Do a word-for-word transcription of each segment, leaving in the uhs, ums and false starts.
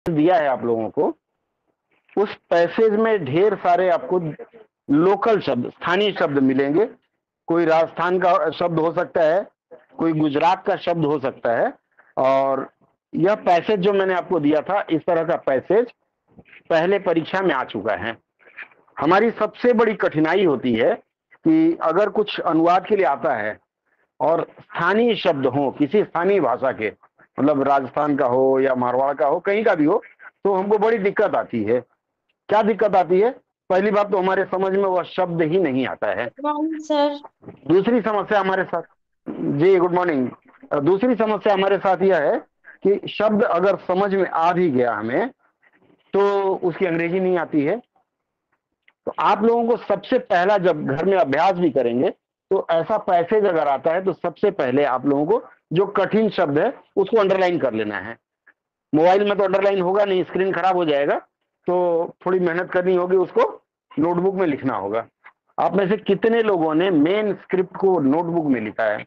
दिया है आप लोगों को, उस पैसेज में ढेर सारे आपको लोकल शब्द, स्थानीय शब्द मिलेंगे। कोई राजस्थान का शब्द हो सकता है, कोई गुजरात का शब्द हो सकता है। और यह पैसेज जो मैंने आपको दिया था, इस तरह का पैसेज पहले परीक्षा में आ चुका है। हमारी सबसे बड़ी कठिनाई होती है कि अगर कुछ अनुवाद के लिए आता है और स्थानीय शब्द हो, किसी स्थानीय भाषा के, मतलब राजस्थान का हो या मारवाड़ का हो, कहीं का भी हो, तो हमको बड़ी दिक्कत आती है। क्या दिक्कत आती है? पहली बात तो हमारे समझ में वह शब्द ही नहीं आता है। सर दूसरी समस्या हमारे साथ, जी गुड मॉर्निंग, दूसरी समस्या हमारे साथ यह है कि शब्द अगर समझ में आ भी गया हमें, तो उसकी अंग्रेजी नहीं आती है। तो आप लोगों को सबसे पहला, जब घर में अभ्यास भी करेंगे, तो ऐसा पैसेज अगर आता है तो सबसे पहले आप लोगों को जो कठिन शब्द है उसको अंडरलाइन कर लेना है। मोबाइल में तो अंडरलाइन होगा नहीं, स्क्रीन खराब हो जाएगा, तो थोड़ी मेहनत करनी होगी, उसको नोटबुक में लिखना होगा। आप में से कितने लोगों ने मेन स्क्रिप्ट को नोटबुक में लिखा है?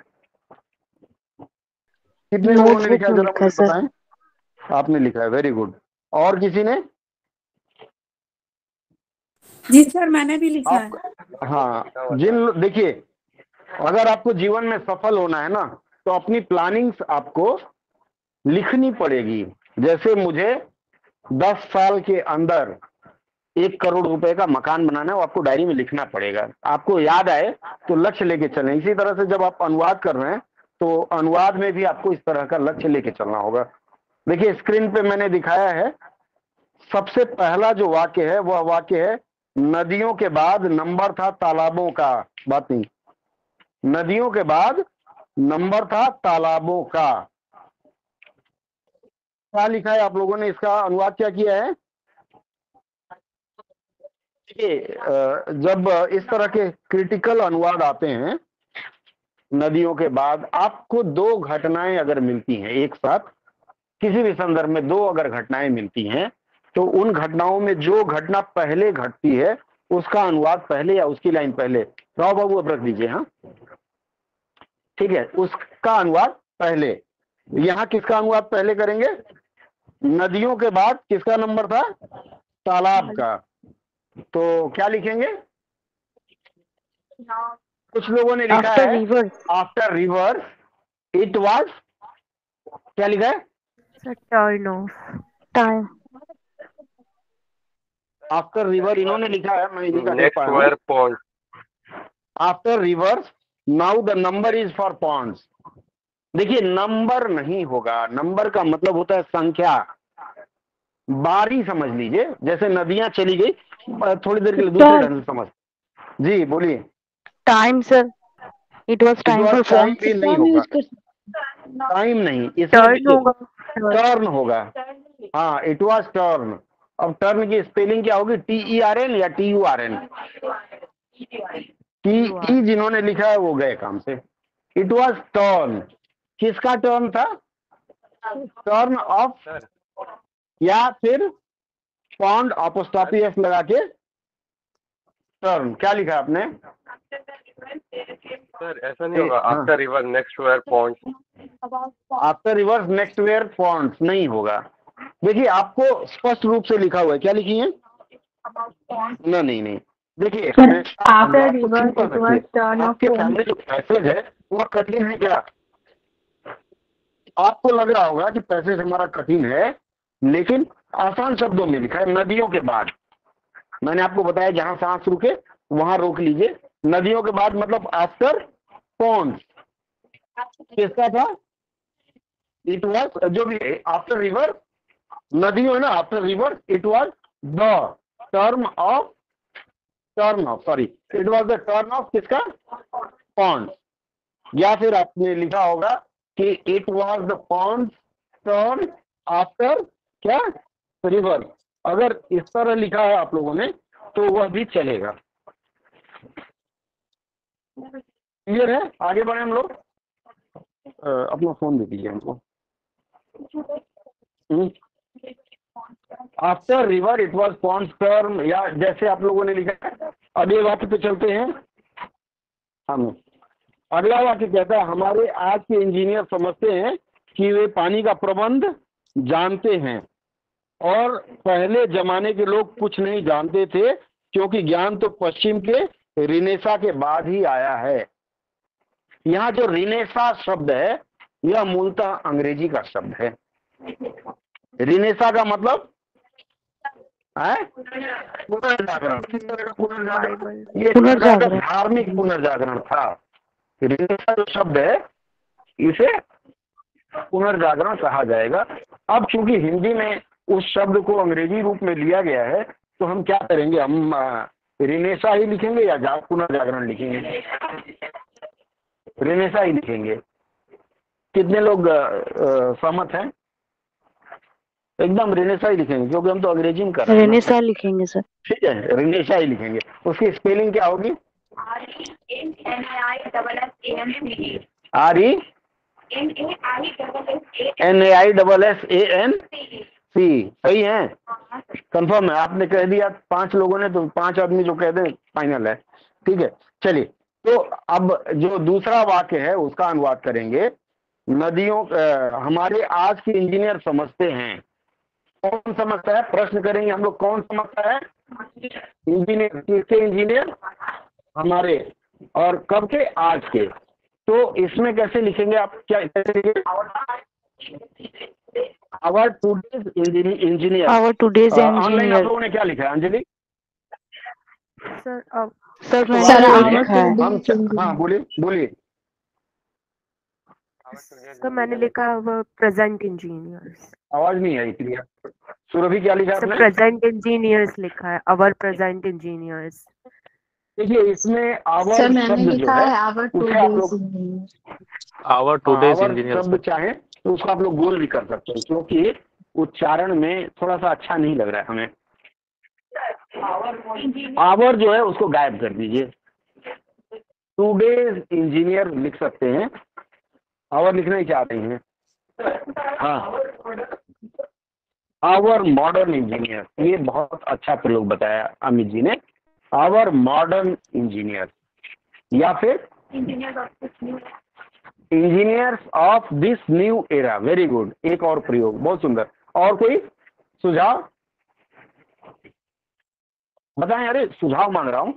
कितने लोगों ने लिखा नोटबुक है, में जरा लिखा है मुझे सर। बताएं। आपने लिखा है, वेरी गुड। और किसी ने? जी सर, मैंने भी लिखा है। आप, हाँ, जिन, देखिए, अगर आपको जीवन में सफल होना है ना, तो अपनी प्लानिंग्स आपको लिखनी पड़ेगी। जैसे मुझे दस साल के अंदर एक करोड़ रुपए का मकान बनाना है, वो आपको डायरी में लिखना पड़ेगा। आपको याद आए तो लक्ष्य लेके चलें। इसी तरह से जब आप अनुवाद कर रहे हैं, तो अनुवाद में भी आपको इस तरह का लक्ष्य लेके चलना होगा। देखिए, स्क्रीन पे मैंने दिखाया है, सबसे पहला जो वाक्य है वह वाक्य है, नदियों के बाद नंबर था तालाबों का। बात नहीं, नदियों के बाद नंबर था तालाबों का। क्या लिखा है आप लोगों ने? इसका अनुवाद क्या किया है? देखिए, जब इस तरह के क्रिटिकल अनुवाद आते हैं, नदियों के बाद, आपको दो घटनाएं अगर मिलती हैं एक साथ, किसी भी संदर्भ में दो अगर घटनाएं मिलती हैं, तो उन घटनाओं में जो घटना पहले घटती है उसका अनुवाद पहले, या उसकी लाइन पहले, राव बाबू अब रख दीजिए, हाँ ठीक है, उसका अनुवाद पहले। यहां किसका अनुवाद पहले करेंगे? नदियों के बाद किसका नंबर था? तालाब का। तो क्या लिखेंगे? कुछ लोगों ने लिखा आफ्टर है rivers. After rivers it was, क्या लिखा है? Turn off time. After river इन्होंने लिखा है, मैं इन्हीं का देख नेक्स्ट पाया हूँ। Were pond. After rivers now the number is for ponds. देखिए, नंबर नहीं होगा, नंबर का मतलब होता है संख्या। बारी समझ लीजिए, जैसे नदियां चली गई, थोड़ी देर के लिए दूसरे ढंग से समझ। जी बोलिए। Time sir, it was it time was for time form. भी नहीं टर्न होगा, यूज कर। टाइम नहीं, इसमें टर्न देखिए होगा। टर्न होगा। हाँ, इट वॉज टर्न। अब टर्न की स्पेलिंग क्या होगी? टी ई आर एन या T U R N? T E जिन्होंने लिखा है वो गए काम से। इट वॉज टर्न, किसका टर्न था? टर्न ऑफ, सर या फिर पॉन्ड अपोस्ट्रोफी एफ लगा के टर्न। क्या लिखा आपने? सर ऐसा नहीं ए, होगा, हाँ, after river next were pond. After rivers next were ponds नहीं होगा। देखिए, आपको स्पष्ट रूप से लिखा हुआ है, क्या लिखी है ना? नहीं नहीं, देखिए, हमेशा आफ्टर अनुवाद को रिवर सिंपल इट वाज रखिए। टर्न ऑफ आपके फोन। सामने जो पैसेज है वह कठिन है क्या? आपको लग रहा होगा कि पैसेज हमारा कठिन है, लेकिन आसान शब्दों में लिखा है। नदियों के बाद, मैंने आपको बताया जहां सांस रुके वहां रोक लीजिए। नदियों के बाद मतलब आफ्टर पॉन्ड, किसका था? इट वॉज, जो भी आफ्टर रिवर, नदियों है ना, after river it was the term off, turn off, sorry, it was the turn off किसका? पॉन्ड। या फिर आपने लिखा होगा कि it was the pond turn after क्या? रिवर। अगर इस तरह लिखा है आप लोगों ने तो वह भी चलेगा। क्लियर है? आगे बढ़े हम लोग। अ, अपना फोन दे दीजिए हमको। After river it was pond turn, या जैसे आप लोगों ने लिखा है। अगले वाक्य पे चलते हैं हम। अगला वाक्य कहता है, हमारे आज के इंजीनियर समझते हैं कि वे पानी का प्रबंध जानते हैं। और पहले जमाने के लोग कुछ नहीं जानते थे, क्योंकि ज्ञान तो पश्चिम के रिनेसा के बाद ही आया है। यहाँ जो रिनेसा शब्द है यह मूलतः अंग्रेजी का शब्द है। रिनेसा का मतलब है पुनर्जागरण। पुनर्जागरण ये पुनर्जागरण। धार्मिक पुनर्जागरण था। रिनेसा जो शब्द है इसे पुनर्जागरण कहा जाएगा। अब चूंकि हिंदी में उस शब्द को अंग्रेजी रूप में लिया गया है, तो हम क्या करेंगे, हम रिनेसा ही लिखेंगे या जा पुनर्जागरण लिखेंगे? रिनेसा ही लिखेंगे। कितने लोग सहमत हैं? एकदम रिनेसा ही लिखेंगे, क्योंकि हम तो अंग्रेजी में कर रहे हैं। रेनेसा लिखेंगे सर। ठीक है, रिनेसा ही लिखेंगे। उसकी स्पेलिंग क्या होगी? R E N A I double S A N C. सही है, कंफर्म है। आपने कह दिया पांच लोगों ने, तो पांच आदमी जो कह दें फाइनल है। ठीक है, चलिए। तो अब जो दूसरा वाक्य है उसका अनुवाद करेंगे। नदियों आ, हमारे आज के इंजीनियर समझते हैं। कौन समझता है? प्रश्न करेंगे हम लोग, कौन समझता है? इंजीनियर। किसके इंजीनियर? हमारे। और कब के? आज के। तो इसमें कैसे लिखेंगे आप? क्या कैसे लिखेंगे? Our today's engineer. Our today's online आप इंजीनियर। लोगों ने क्या लिखा है? अंजलि सर अब सर मैंने सर, वही our लिखा है। हम च- हाँ बोलिए बोलिए। सर मैंने लिखा है प्रेजेंट इंजीनियर्स। आवाज नहीं आई क्लियर। सुरभि क्या लिखा सर आपने? प्रेजेंट इंजीनियर्स लिखा है, अवर प्रेजेंट इंजीनियर्स। देखिए इसमें आवर सर मैंने शब्द जो लिखा है है आवर टू उसे आप डेज लोग आवर टुडेज आवर इंजीनियर शब्द चाहे तो उसको आप लोग गोल भी कर सकते हैं, क्योंकि उच्चारण में थोड़ा सा अच्छा नहीं लग रहा है हमें। आवर जो है उसको गायब कर दीजिए। टुडेज इंजीनियर लिख सकते हैं, आवर लिखना ही चाहते हैं। हाँ, आवर मॉडर्न इंजीनियर, ये बहुत अच्छा प्रयोग बताया अमित जी ने। आवर मॉडर्न इंजीनियर या फिर engineers of this new era. Very good, एक और प्रयोग, बहुत सुंदर। और कोई सुझाव बताएं? अरे सुझाव मांग रहा हूं।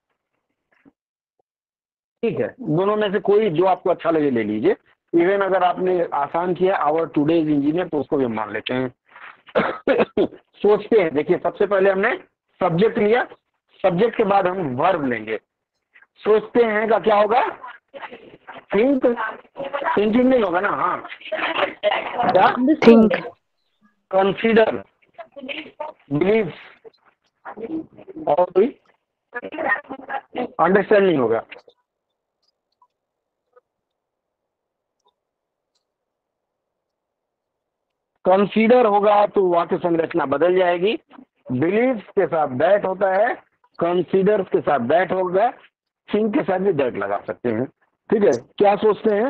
ठीक है, दोनों में से कोई जो आपको अच्छा लगे ले लीजिए। इवन अगर आपने आसान किया आवर टुडेज इंजीनियर तो उसको भी मान लेते हैं। सोचते हैं। देखिए सबसे पहले हमने सब्जेक्ट लिया, सब्जेक्ट के बाद हम वर्ब लेंगे। सोचते हैं का क्या होगा? थिंक। थिंकिंग नहीं होगा ना? हाँ, क्या? थिंक। कंसीडर, बिलीव और कोई अंडरस्टैंडिंग होगा। कंसीडर होगा तो वाक्य संरचना बदल जाएगी। बिलीव के साथ दैट होता है, कंसीडर के साथ दैट होगा, थिंक के साथ भी दैट लगा सकते हैं। ठीक है, क्या सोचते हैं?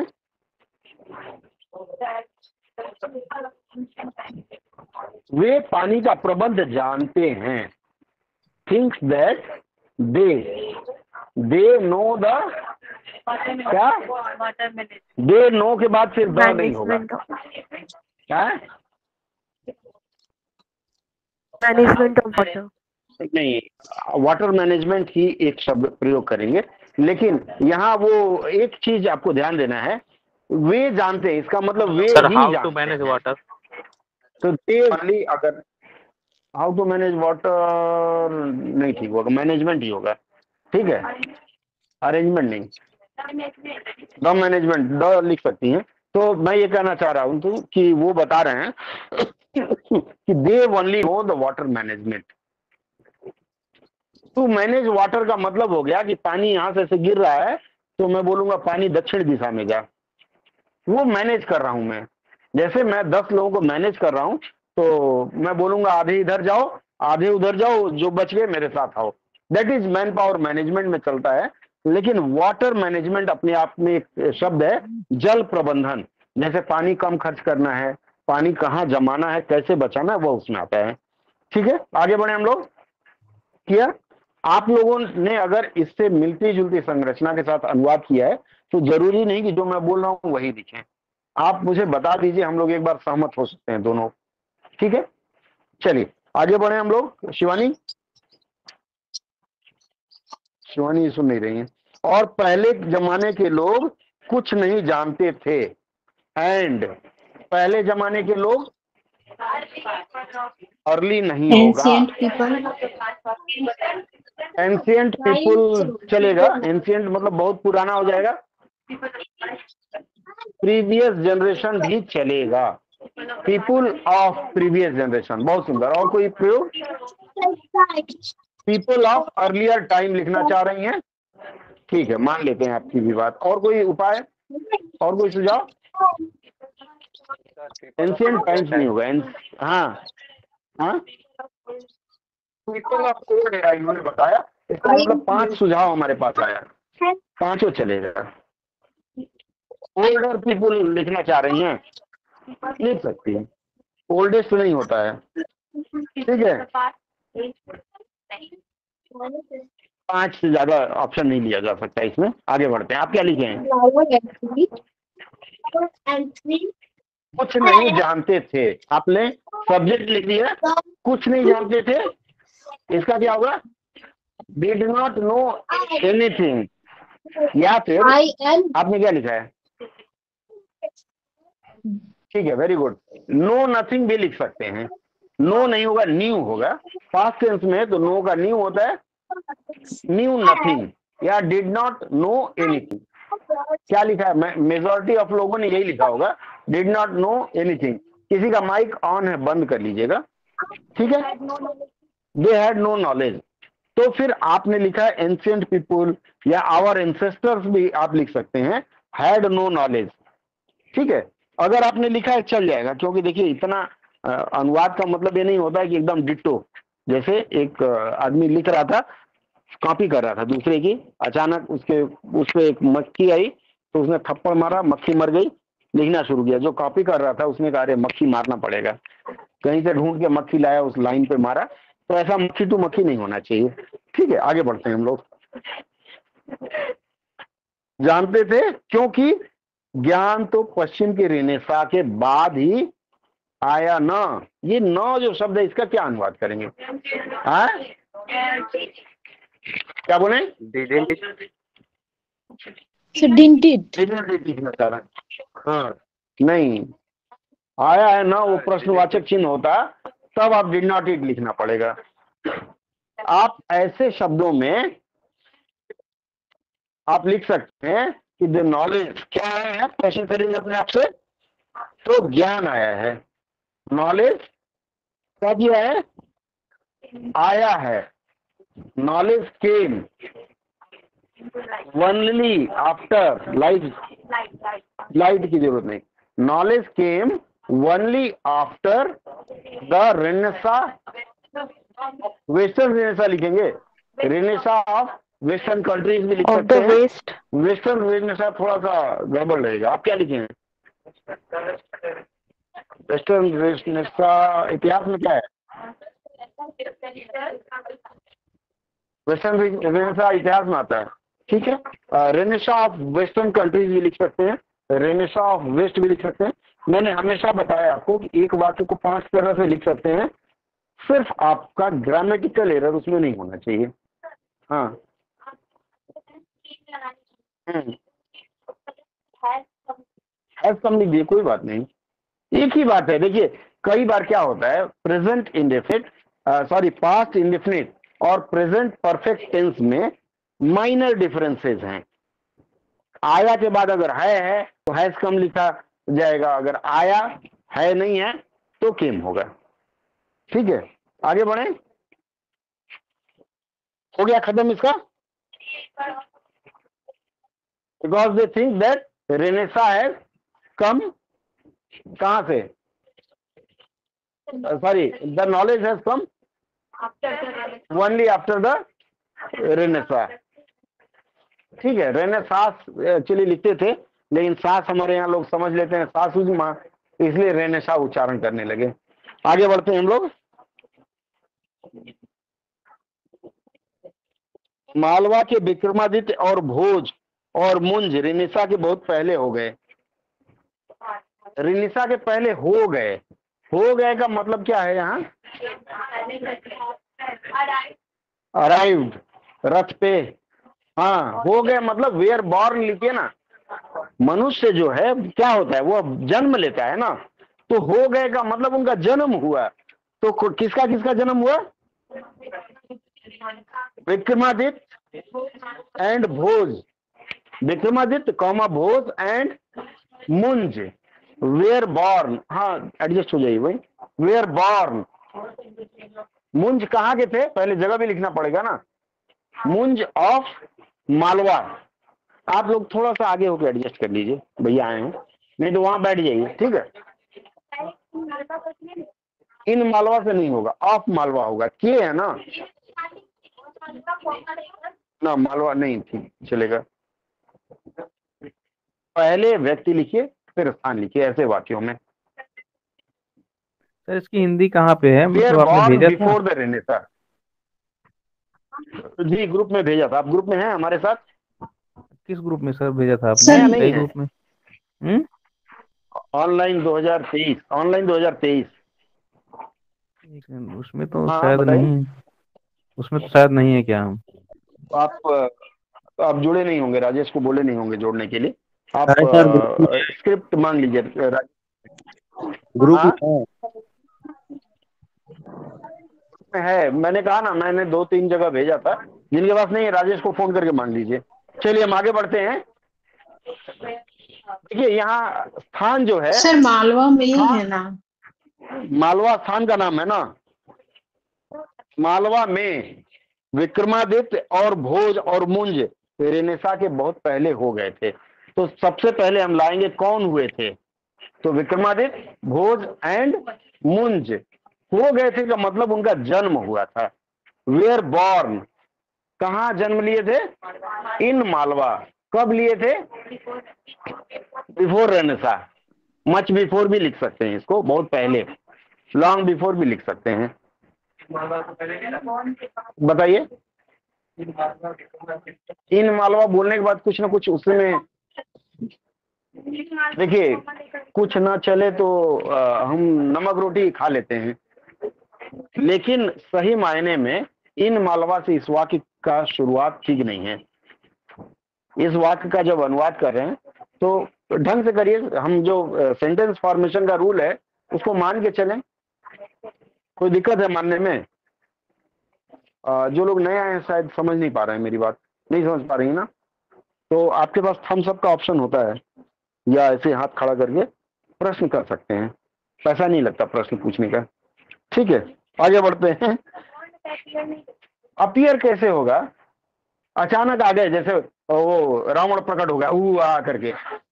वे पानी का प्रबंध जानते हैं। Thinks that they they know the क्या? दे नो के बाद फिर द नहीं होगा। क्या है? Management of water. नहीं, वाटर मैनेजमेंट ही एक शब्द प्रयोग करेंगे। लेकिन यहाँ वो एक चीज आपको ध्यान देना है, वे जानते हैं, इसका मतलब वे सर ही हाउ टू जानते मैनेज हैं। वाटर। तो दे वाली अगर हाउ टू मैनेज वाटर नहीं ठीक होगा, मैनेजमेंट ही होगा। ठीक है, अरेंजमेंट नहीं, द मैनेजमेंट द लिख सकती हैं। तो मैं ये कहना चाह रहा हूँ तो कि वो बता रहे हैं कि they only know the water management. तो मैनेज वाटर का मतलब हो गया कि पानी यहां से ऐसे गिर रहा है तो मैं बोलूंगा पानी दक्षिण दिशा में जा। वो मैनेज कर रहा हूं मैं। जैसे मैं दस लोगों को मैनेज कर रहा हूं तो मैं बोलूंगा आधे इधर जाओ आधे उधर जाओ, जो बच गए मेरे साथ आओ। That is man power management में चलता है। लेकिन वाटर मैनेजमेंट अपने आप में एक शब्द है, जल प्रबंधन। जैसे पानी कम खर्च करना है, पानी कहाँ जमाना है, कैसे बचाना है, वो उसमें आता है। ठीक है, आगे बढ़े हम लोग। किया आप लोगों ने अगर इससे मिलती जुलती संरचना के साथ अनुवाद किया है तो जरूरी नहीं कि जो मैं बोल रहा हूं वही लिखें। आप मुझे बता दीजिए, हम लोग एक बार सहमत हो सकते हैं दोनों। ठीक है, चलिए आगे बढ़े हम लोग। शिवानी, शिवानी सुन नहीं रही है। और पहले जमाने के लोग कुछ नहीं जानते थे। एंड पहले जमाने के लोग, अर्ली नहीं होगा। Ancient people. एंशियंट पीपुल चलेगा। एंशियंट मतलब बहुत पुराना हो जाएगा। प्रीवियस जनरेशन भी चलेगा। पीपुल ऑफ प्रीवियस जनरेशन, बहुत सुंदर। और कोई प्रयोग? पीपल ऑफ अर्लियर टाइम लिखना चाह रही हैं, ठीक है, मान लेते हैं आपकी भी बात। और कोई उपाय, और कोई सुझाव? एंशियंट टाइम्स नहीं होगा। हाँ हाँ, पीपल ऑफ ओल्ड एरा इन्होंने बताया। इसका मतलब पांच सुझाव हमारे पास आया, पांचों चलेगा। ओल्डर पीपुल लिखना चाह रही हैं, लिख सकती है। ओल्डेस्ट नहीं होता है, ठीक है। पांच से ज्यादा ऑप्शन नहीं लिया जा सकता इसमें। आगे बढ़ते हैं। आप क्या लिखे हैं? कुछ नहीं जानते थे। आपने सब्जेक्ट लिख दिया, कुछ नहीं जानते थे। इसका क्या होगा? Did not know anything. या फिर आपने क्या लिखा है? ठीक है, वेरी गुड। नो नथिंग भी लिख सकते हैं। नो नहीं होगा, न्यू होगा। पास्ट टेंस में तो नो का न्यू होता है, न्यू नथिंग या डिड नॉट नो एनीथिंग। क्या लिखा है? मेजॉरिटी ऑफ लोगों ने यही लिखा होगा, डिड नॉट नो एनीथिंग। किसी का माइक ऑन है, बंद कर लीजिएगा, ठीक है। They had no knowledge. तो फिर आपने लिखा है एंशिएंट पीपुल या आवर एंसेस्टर्स भी आप लिख सकते हैं, हैड नो नॉलेज, ठीक है। अगर आपने लिखा है चल जाएगा, क्योंकि देखिए इतना अनुवाद का मतलब ये नहीं होता है कि एकदम डिट्टो। जैसे एक आदमी लिख रहा था, कॉपी कर रहा था दूसरे की, अचानक उसके उस पे एक मक्खी आई तो उसने थप्पड़ मारा, मक्खी मर गई, लिखना शुरू किया। जो कॉपी कर रहा था उसने कहा अरे मक्खी मारना पड़ेगा, कहीं से ढूंढ के मक्खी लाया, उस लाइन पे मारा। तो ऐसा मक्खी टू मक्खी नहीं होना चाहिए, ठीक है। आगे बढ़ते हैं हम लोग। जानते थे क्योंकि ज्ञान तो पश्चिम के रेनेसा के बाद ही आया ना। ये न जो शब्द है इसका क्या अनुवाद करेंगे? हाँ क्या बोले? हाँ नहीं, आया है ना, वो प्रश्नवाचक चिन्ह होता, तब आप डिड नॉट इट लिखना पड़ेगा। आप ऐसे शब्दों में आप लिख सकते हैं कि द नॉलेज क्या है, कैसे करेंगे अपने आप से? तो ज्ञान आया है। नॉलेज क्या किया है? आया है। Knowledge came only after light. Light की जरूरत नहीं। Knowledge came only after the renaissance. Western renaissance लिखेंगे, रेनेसा ऑफ वेस्टर्न कंट्रीज भी लिख सकते हैं। वेस्ट वेस्टर्न रेनेसा थोड़ा सा गड़बड़ रहेगा। आप क्या लिखेंगे? वेस्टर्न रेनेसा इतिहास में क्या है? वेस्टर्न रेनेसा इतिहास में आता है, ठीक है। रेनेसा ऑफ वेस्टर्न कंट्रीज भी लिख सकते हैं, रेनेसा ऑफ वेस्ट भी लिख सकते हैं। मैंने हमेशा बताया आपको कि एक वाक्य को पांच तरह से लिख सकते हैं, सिर्फ आपका ग्रामेटिकल एरर उसमें नहीं होना चाहिए। हाँ कम लिख, कोई बात नहीं, एक ही बात है। देखिए कई बार क्या होता है, present indefinite sorry past indefinite और प्रेजेंट परफेक्ट टेंस में माइनर डिफरेंसेस हैं। आया के बाद अगर है है तो हैज कम लिखा जाएगा, अगर आया है नहीं है तो केम होगा, ठीक है। आगे बढ़े, हो गया खत्म इसका। Because they think that renaissance has come कहां से, sorry the knowledge has come only after the renaissance, ठीक है। रेनेसास एक्चुअली लिखते थे, लेकिन सास हमारे यहाँ लोग समझ लेते हैं सासू जी माँ, इसलिए रेनेसा उच्चारण करने लगे। आगे बढ़ते हैं हम लोग। मालवा के विक्रमादित्य और भोज और मुंज रेनेसा के बहुत पहले हो गए। रेनेसा के पहले हो गए, हो गए का मतलब क्या है यहाँ? अराइव्ड, रथ पे। हाँ, हो गए मतलब वेयर बॉर्न लिखिए ना। मनुष्य जो है क्या होता है, वो जन्म लेता है ना, तो हो गए का मतलब उनका जन्म हुआ। तो किसका किसका जन्म हुआ? Vikramaditya and Bhoj, Vikramaditya comma Bhoj and Munj were born. हाँ, एडजस्ट हो जाइए भाई, वेयर बॉर्न। मुंज कहाँ के थे, पहले जगह भी लिखना पड़ेगा ना। मुंज ऑफ मालवा। आप लोग थोड़ा सा आगे होकर एडजस्ट कर लीजिए, भैया आए हैं, नहीं तो वहां बैठ जाइए, ठीक है। इन मालवा से नहीं होगा, ऑफ मालवा होगा, के है ना ना, मालवा नहीं थी, चलेगा। पहले व्यक्ति लिखिए फिर स्थान लिखिए, ऐसे वाक्यों में। सर इसकी हिंदी कहाँ पे है, वेयर मतलब आपने बॉर्न भेजा था? Before the renaissance. जी ग्रुप में भेजा था, आप ग्रुप में हैं हमारे साथ? किस ग्रुप में सर भेजा था आपने, सर नहीं कई है, ग्रुप में? हम्म ऑनलाइन दो हज़ार तेईस, ऑनलाइन दो हज़ार तेईस। एक मिनट, उसमें तो हाँ शायद बताइए। नहीं, उसमें तो शायद नहीं है क्या हम? आप आप जुड़े नहीं होंगे, राजेश को बोले नहीं होंगे जोड़ने के लिए। आप अरे सर ग्रुप में, स्क्रिप्ट मांग लीजिए राजेश। ग्रुप हाँ में है, मैंने कहा ना, मैंने दो तीन जगह भेजा था। जिनके पास नहीं है राजेश को फोन करके मांग लीजिए। चलिए हम आगे बढ़ते हैं। देखिए यहाँ स्थान जो है, सर मालवा में ही हाँ, है ना। मालवा स्थान का नाम है ना। मालवा में विक्रमादित्य और भोज और मुंज रेनेसा के बहुत पहले हो गए थे। तो सबसे पहले हम लाएंगे कौन हुए थे, तो विक्रमादित्य, भोज एंड मुंज हो गए थे का मतलब उनका जन्म हुआ था। वेयर बॉर्न, कहाँ जन्म लिए थे? इन मालवा। कब लिए थे? Before Renaissance. मच बिफोर भी लिख सकते हैं इसको, बहुत पहले, लॉन्ग बिफोर भी लिख सकते हैं। बताइए। इन मालवा बोलने के बाद कुछ ना कुछ उसमें, देखिए कुछ ना चले तो आ, हम नमक रोटी खा लेते हैं, लेकिन सही मायने में इन मालवा से इस वाक्य का शुरुआत ठीक नहीं है। इस वाक्य का जब अनुवाद कर रहे हैं तो ढंग से करिए। हम जो सेंटेंस फॉर्मेशन का रूल है उसको मान के चलें। कोई दिक्कत है मानने में? आ, जो लोग नए आए हैं शायद समझ नहीं पा रहे हैं मेरी बात, नहीं समझ पा रही ना, तो आपके पास थम्स अप का ऑप्शन होता है, या ऐसे हाथ खड़ा करके प्रश्न कर सकते हैं, पैसा नहीं लगता प्रश्न पूछने का। ठीक है, आगे बढ़ते हैं। अपीयर कैसे होगा? अचानक आ गए, जैसे वो रावण प्रकट हो गया ऊ आ करके।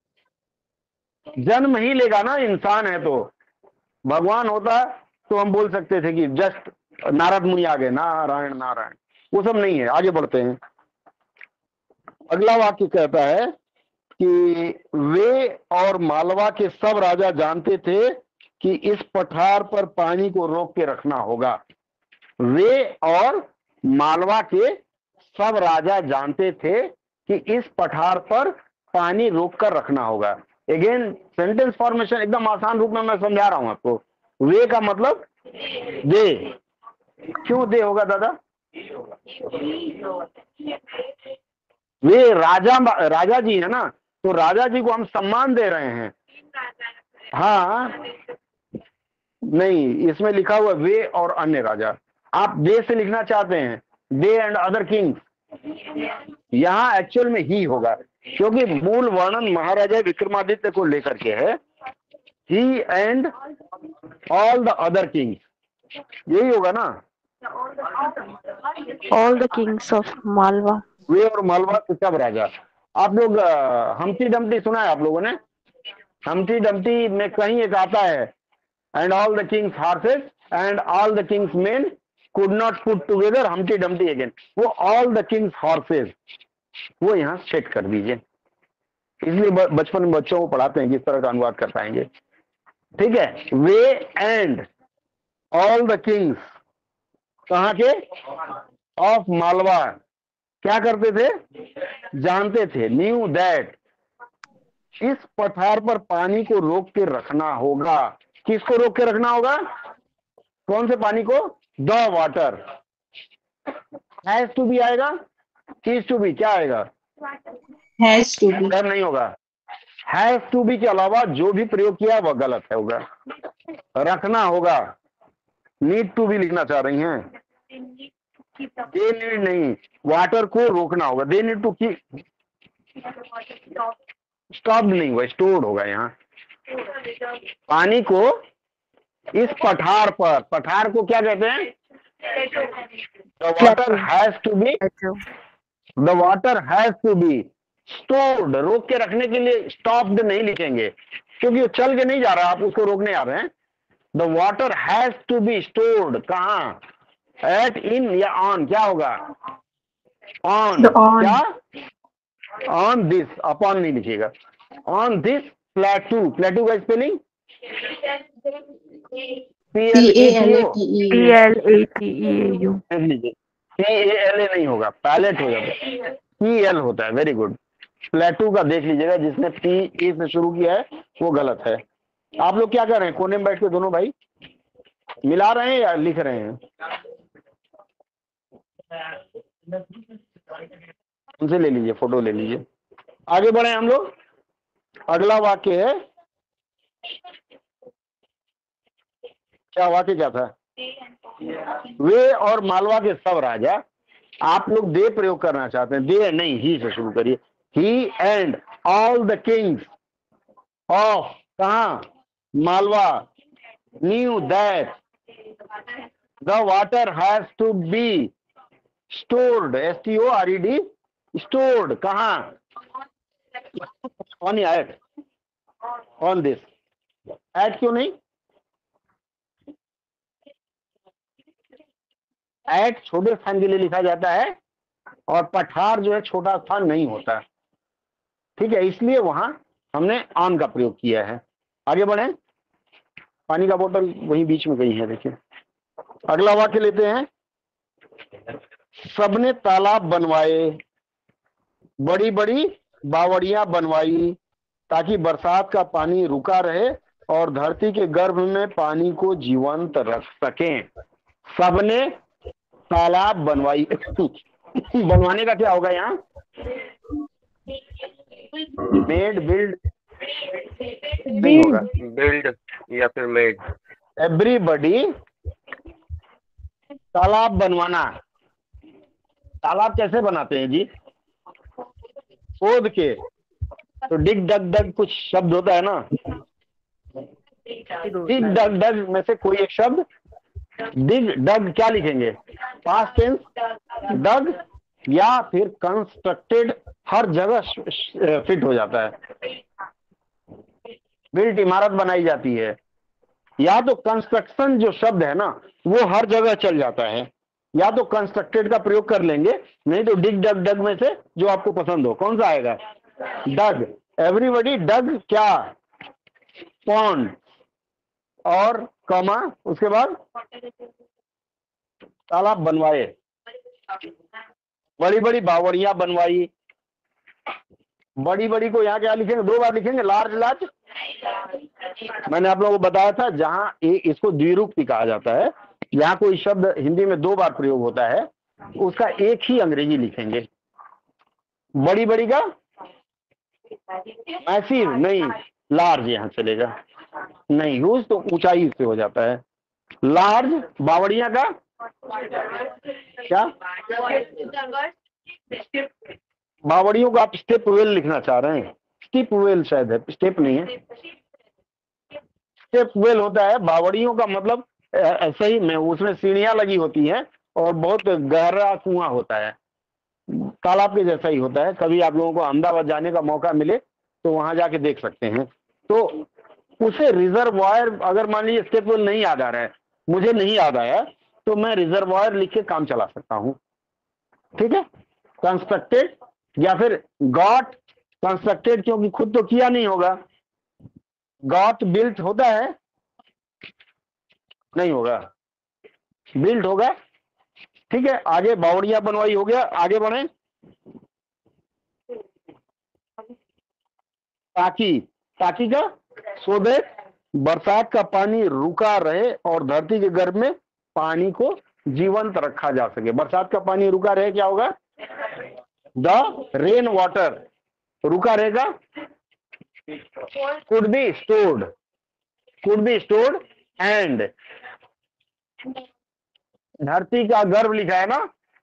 जन्म ही लेगा ना, इंसान है तो। भगवान होता तो हम बोल सकते थे कि जस्ट नारद मुनि आ गए, नारायण नारायण, वो सब नहीं है। आगे बढ़ते हैं। अगला वाक्य कहता है कि वे और मालवा के सब राजा जानते थे कि इस पठार पर पानी को रोक के रखना होगा। वे और मालवा के सब राजा जानते थे कि इस पठार पर पानी रोक कर रखना होगा। अगेन सेंटेंस फॉर्मेशन एकदम आसान रूप में मैं समझा रहा हूं आपको। वे का मतलब दे। क्यों दे होगा दादा? वे राजा राजा जी है ना, तो राजा जी को हम सम्मान दे रहे हैं। हाँ नहीं, इसमें लिखा हुआ वे और अन्य राजा। आप दे से लिखना चाहते हैं, दे एंड अदर किंग्स, यहां एक्चुअल में ही होगा, क्योंकि मूल वर्णन महाराजा विक्रमादित्य को लेकर के है। He and all the other kings, यही होगा ना। All the kings of Malwa. वे और मालवा के सब राजा। आप लोग हम्टी डम्टी सुना है आप लोगों ने? हम्टी डम्टी में कहीं एक आता है, and all the king's horses and all the king's men could not put together humpty dumpty again. वो ऑल द किंग्स हॉर्सेस, वो यहाँ सेट कर दीजिए। इसलिए बचपन में बच्चों को पढ़ाते हैं किस तरह का अनुवाद कर पाएंगे। ठीक है, they and all the kings, कहाँ के? ऑफ मालवा। क्या करते थे? जानते थे, न्यू दैट इस पठार पर पानी को रोक के रखना होगा। किसको रोक के रखना होगा? कौन से पानी को? The water. Has to be आएगा, इज टू बी क्या आएगा? Has to be. नहीं होगा। हैज टू बी के अलावा जो भी प्रयोग किया वह गलत है होगा। रखना होगा। नीड टू बी लिखना चाह रही हैं? दे नीड नहीं, वाटर को रोकना होगा। They need to keep, stop नहीं होगा, स्टोर्ड होगा। यहाँ पानी को इस पठार पर, पठार को क्या कहते हैं? The water has to be, the water has to be stored. रोक के रखने के लिए स्टॉप्ड नहीं लिखेंगे, क्योंकि वो चल के नहीं जा रहा, आप उसको रोकने आ रहे हैं। The water has to be stored कहाँ? एट, इन या ऑन, क्या होगा? ऑन। क्या? ऑन दिस, अपॉन नहीं लिखिएगा। ऑन दिस प्लेटू, प्लेटू का spelling P L A P L A T E A U। लीजिए, पी ए एल ए नहीं होगा, पैलेट हो जाता है, पी एल होता है। Very good. प्लेटू का देख लीजिएगा, जिसने पी ए से शुरू किया है वो गलत है। आप लोग क्या कर रहे हैं? कोने में बैठ के दोनों भाई मिला रहे हैं या लिख रहे हैं? उनसे ले लीजिए, फोटो ले लीजिए। आगे बढ़े हम लोग। अगला वाक्य है, क्या वाक्य क्या था? वे और मालवा के सब राजा। आप लोग दे प्रयोग करना चाहते हैं, दे नहीं, ही से शुरू करिए। He and all the kings of, कहा? Malwa, knew that the water has to be stored, S T O R E D, stored कहा? On at, on this. At क्यों नहीं? एट छोटे स्थान के लिए लिखा जाता है, और पठार जो है छोटा स्थान नहीं होता। ठीक है, इसलिए वहां हमने ऑन का प्रयोग किया है। आगे बढ़े। पानी का बोतल वहीं बीच में कहीं है, देखिए। अगला वाक्य लेते हैं। सबने तालाब बनवाए, बड़ी बड़ी बावड़ियां बनवाई, ताकि बरसात का पानी रुका रहे और धरती के गर्भ में पानी को जीवंत रख सकें। सबने तालाब बनवाई। बनवाने का क्या होगा यहाँ? मेड, बिल्ड नहीं होगा, बिल्ड या फिर मेड। एवरीबडी तालाब बनवाना। तालाब कैसे बनाते हैं जी? खोद के। तो डिग डग डग कुछ शब्द होता है ना, डिग डग डग में से कोई एक शब्द, डिग डग क्या लिखेंगे? पास्ट टेंस, डग या फिर कंस्ट्रक्टेड, हर जगह फिट हो जाता है। बिल्ट इमारत बनाई जाती है, या तो कंस्ट्रक्शन जो शब्द है ना वो हर जगह चल जाता है, या तो कंस्ट्रक्टेड का प्रयोग कर लेंगे, नहीं तो डिग डग डग में से जो आपको पसंद हो। कौन सा आएगा? डग। एवरीबडी डग क्या? पॉन्ड, और कमा, उसके बाद तालाब बनवाए, बड़ी बड़ी बावड़ियां बनवाई। बड़ी बड़ी को यहाँ क्या लिखेंगे? दो बार लिखेंगे, लार्ज लार्ज। मैंने आप लोगों को बताया था, जहां एक इसको द्विरूपी कहा जाता है, यहाँ कोई शब्द हिंदी में दो बार प्रयोग होता है, उसका एक ही अंग्रेजी लिखेंगे। बड़ी बड़ी का मैसिव नहीं, लार्ज यहाँ चलेगा। नहीं, यूज तो ऊंचाई से हो जाता है। लार्ज। बावड़ियां का क्या? बावड़ियों को आप स्टेप वेल लिखना चाह रहे हैं? स्टेप वेल शायद है, स्टेप नहीं है। स्टेप वेल होता है। बावड़ियों का मतलब ऐसा ही में उसमें सीढ़ियां लगी होती हैं और बहुत गहरा कुआं होता है, तालाब के जैसा ही होता है। कभी आप लोगों को अहमदाबाद जाने का मौका मिले तो वहां जाके देख सकते हैं। तो उसे रिजर्वायर, अगर मान लीजिए स्टेप वेल नहीं याद आ रहा है, मुझे नहीं याद आया, तो मैं रिजर्वायर लिख के काम चला सकता हूं। ठीक है। कंस्ट्रक्टेड या फिर गॉट कंस्ट्रक्टेड, क्योंकि खुद तो किया नहीं होगा। गॉट बिल्ट होता है? नहीं होगा, बिल्ट होगा। ठीक है, आगे बावड़ियां बनवाई हो गया। आगे बढ़े। ताकि, ताकि का सो दैट बरसात का पानी रुका रहे और धरती के गर्भ में पानी को जीवंत रखा जा सके। बरसात का पानी रुका रहे, क्या होगा? द रेन वाटर रुका रहेगा, could be stored, could be stored and धरती का गर्भ लिखा है ना,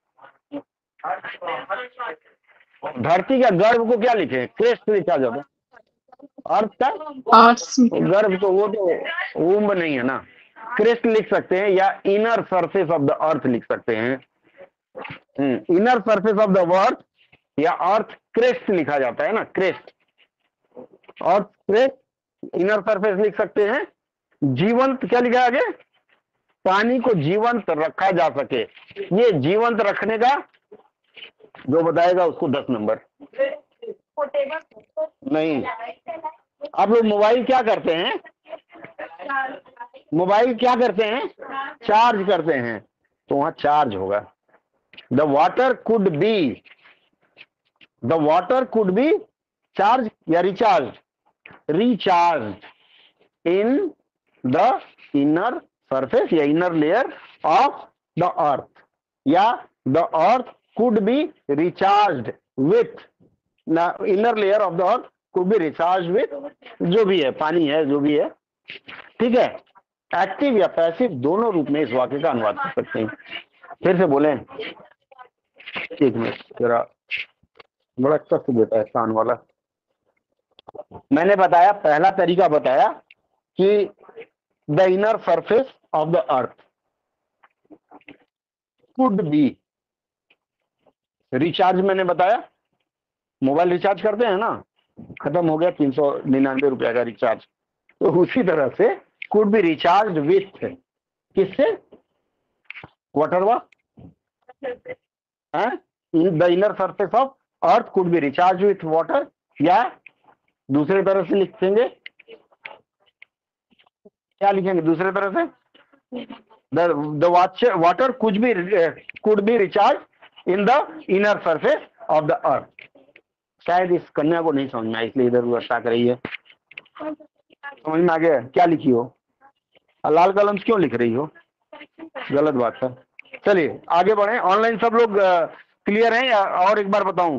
धरती का गर्भ को क्या लिखे? क्रेस्ट लिखा जाता है। अर्थ का गर्भ तो वो तो वुम्ब नहीं है ना, क्रेस्ट लिख सकते हैं या inner surface of the earth लिख सकते हैं। Inner surface of the earth या अर्थ क्रेस्ट लिखा जाता है ना, crest, earth crest, inner surface लिख सकते हैं। जीवंत क्या लिखा है आगे? पानी को जीवंत रखा जा सके। ये जीवंत रखने का जो बताएगा उसको दस नंबर। नहीं, आप लोग मोबाइल क्या करते हैं? मोबाइल क्या करते हैं? चार्ज करते हैं, तो वहां चार्ज होगा। The water could be, the water could be charge या recharge, recharge in the inner surface या inner layer of the earth, या the earth could be recharge with, inner layer of the earth could be recharge with, जो भी है, पानी है, जो भी है, ठीक है। एक्टिव या पैसिव दोनों रूप में इस वाक्य का अनुवाद कर सकते हैं। फिर से बोलें, एक मिनट, जरा बड़ा कष्ट देता है कान वाला। मैंने बताया, पहला तरीका बताया कि the inner surface of the earth could be recharge, मैंने बताया मोबाइल रिचार्ज करते हैं ना, खत्म हो गया तीन सौ निन्यानवे रुपया का रिचार्ज, तो उसी तरह से कुड बी रिचार्ज विथ, किससे? वाटर वा, in the inner surface of earth could be recharge with water, या दूसरे तरह से लिखेंगे, क्या लिखेंगे दूसरे तरह से? The water could be could be recharge in the inner surface of the earth. शायद इस कन्या को नहीं समझ में आया, इसलिए इधर उधर ताक रही है। समझ में आ गया क्या लिखी हो? लाल कलम से क्यों लिख रही हो? गलत बात है। चलिए आगे बढ़े। ऑनलाइन सब लोग क्लियर हैं या और एक बार बताऊं?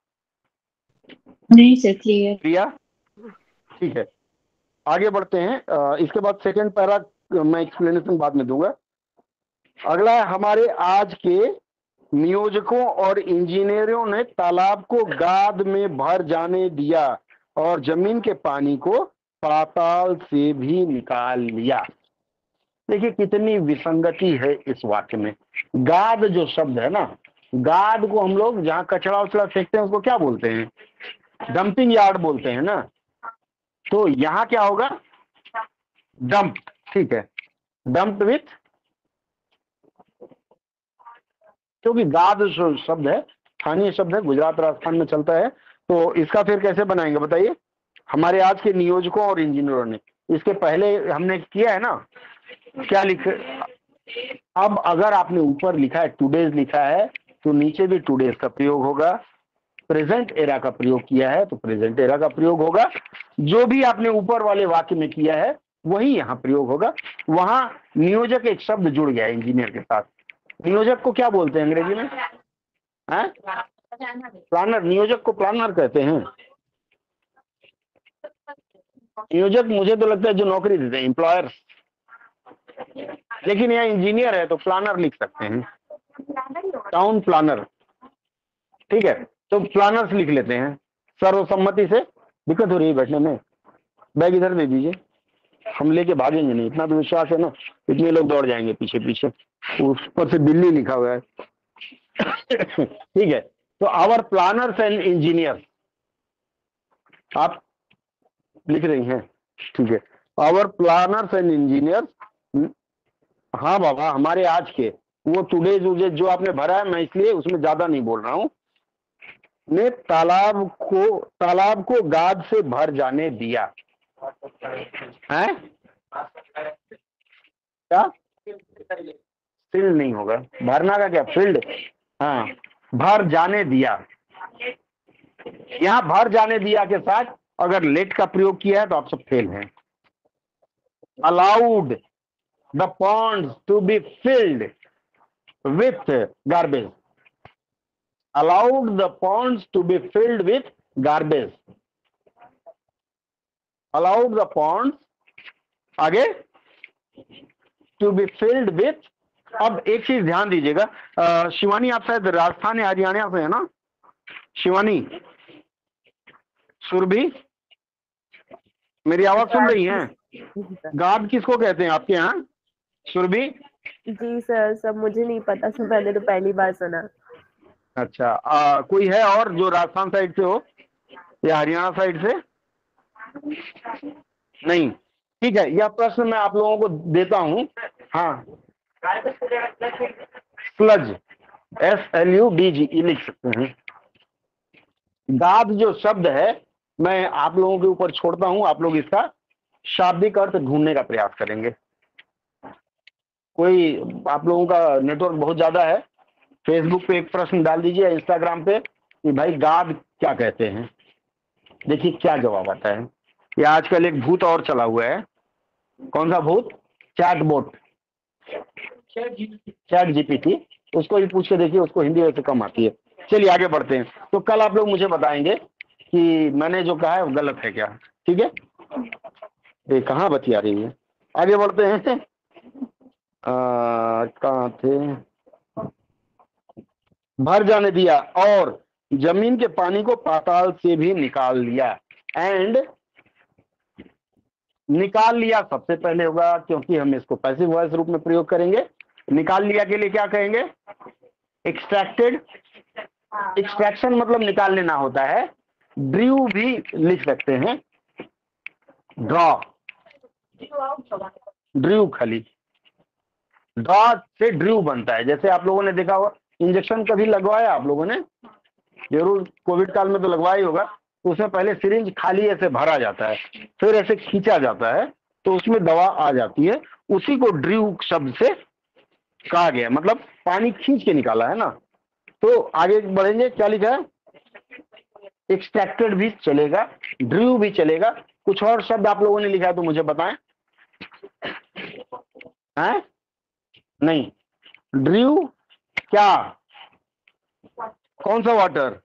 नहीं सर, क्लियर। प्रिया, ठीक है, आगे बढ़ते हैं। इसके बाद सेकंड पैरा मैं एक्सप्लेनेशन बाद में दूंगा। अगला है, हमारे आज के नियोजकों और इंजीनियरों ने तालाब को गाद में भर जाने दिया और जमीन के पानी को पाताल से भी निकाल लिया। देखिए कितनी विसंगति है इस वाक्य में। गाद जो शब्द है ना, गाद को हम लोग जहाँ कचरा उचड़ा फेंकते हैं उसको क्या बोलते हैं? डंपिंग यार्ड बोलते हैं ना। तो यहाँ क्या होगा? डंप, ठीक है, डंप विथ, क्योंकि गाद जो शब्द है स्थानीय शब्द है, गुजरात राजस्थान में चलता है, तो इसका फिर कैसे बनाएंगे बताइए? हमारे आज के नियोजकों और इंजीनियरों ने, इसके पहले हमने किया है ना, क्या लिख, अब अगर आपने ऊपर लिखा है टूडेज लिखा है तो नीचे भी टूडेज का प्रयोग होगा। प्रेजेंट एरा का प्रयोग किया है तो प्रेजेंट एरा का प्रयोग होगा। जो भी आपने ऊपर वाले वाक्य में किया है वही यहाँ प्रयोग होगा। वहां नियोजक एक शब्द जुड़ गया इंजीनियर के साथ। नियोजक को क्या बोलते हैं अंग्रेजी में? हैं? प्लानर। नियोजक को प्लानर कहते हैं। नियोजक मुझे तो लगता है जो नौकरी देते हैं, एम्प्लॉयर, लेकिन यहाँ इंजीनियर है तो प्लानर लिख सकते हैं, टाउन प्लानर, ठीक है। तो प्लानर्स लिख लेते हैं सर्वसम्मति से। दिक्कत हो रही है बैठने में, बैग इधर दे दीजिए, हम लेके भागेंगे नहीं, इतना तो विश्वास है ना, इतने लोग दौड़ जाएंगे पीछे पीछे। उस पर से दिल्ली लिखा हुआ है ठीक है। तो आवर प्लानर्स एंड इंजीनियर आप लिख रही हैं, ठीक है। आवर प्लानर्स एंड इंजीनियर, हाँ बाबा, हमारे आज के वो टुडेज उडेज जो आपने भरा है, मैं इसलिए उसमें ज्यादा नहीं बोल रहा हूं, ने तालाब को तालाब को गाद से भर जाने दिया है। क्या? फील्ड नहीं होगा, भरना का क्या? फील्ड, हाँ, भर जाने दिया। यहाँ भर जाने दिया के साथ अगर लेट का प्रयोग किया है तो आप सब फेल हैं। allowed the ponds to be filled with garbage. Allowed the ponds to be filled with garbage. Allowed the ponds, आगे, to be filled with. अब एक चीज ध्यान दीजिएगा, अ, शिवानी आप शायद राजस्थान या हरियाणा से है ना? शिवानी, सुरभि, मेरी आवाज सुन रही हैं? गाद किसको कहते हैं आपके यहाँ? सुरभि? जी सर, सब मुझे नहीं पता सर, मैंने तो पहली बार सुना। अच्छा, आ, कोई है और जो राजस्थान साइड से हो या हरियाणा साइड से? नहीं, ठीक है, यह प्रश्न मैं आप लोगों को देता हूं। हाँ, sludge, S L U D G E लिख सकते हैं। गाद जो शब्द है मैं आप लोगों के ऊपर छोड़ता हूं, आप लोग इसका शाब्दिक अर्थ ढूंढने का प्रयास करेंगे। कोई, आप लोगों का नेटवर्क बहुत ज्यादा है, फेसबुक पे एक प्रश्न डाल दीजिए, इंस्टाग्राम पे कि भाई गाद क्या कहते हैं, देखिए क्या जवाब आता है। ये आजकल एक भूत और चला हुआ है। कौन सा भूत? चैट बोट, चैट जीपीटी, उसको ही पूछ के देखिए, उसको हिंदी वैसे कम आती है। चलिए आगे बढ़ते हैं। तो कल आप लोग मुझे बताएंगे कि मैंने जो कहा है वो गलत है क्या, ठीक है? ये कहाँ बतिया रही है, आगे बढ़ते हैं। कहाँ थे? भर जाने दिया और जमीन के पानी को पाताल से भी निकाल लिया। एंड निकाल लिया सबसे पहले होगा, क्योंकि हम इसको पैसिव वॉइस रूप में प्रयोग करेंगे। निकाल लिया के लिए क्या कहेंगे? एक्सट्रैक्टेड। एक्सट्रैक्शन मतलब निकाल लेना होता है। ड्रू भी लिख सकते हैं, ड्रॉ, ड्रू खाली, ड्रॉ से ड्रू बनता है। जैसे आप लोगों ने देखा होगा, इंजेक्शन कभी लगवाया आप लोगों ने? जरूर, कोविड काल में तो लगवाया ही होगा। तो उसमें पहले सिरिंज खाली ऐसे भरा जाता है, फिर ऐसे खींचा जाता है, तो उसमें दवा आ जाती है। उसी को ड्रू शब्द से कहा गया, मतलब पानी खींच के निकाला है ना। तो आगे बढ़ेंगे, क्या लिखा है? एक्सट्रैक्टेड भी चलेगा, ड्रू भी चलेगा। कुछ और शब्द आप लोगों ने लिखा है तो मुझे बताएं। हैं? नहीं, ड्रू क्या, कौन सा water?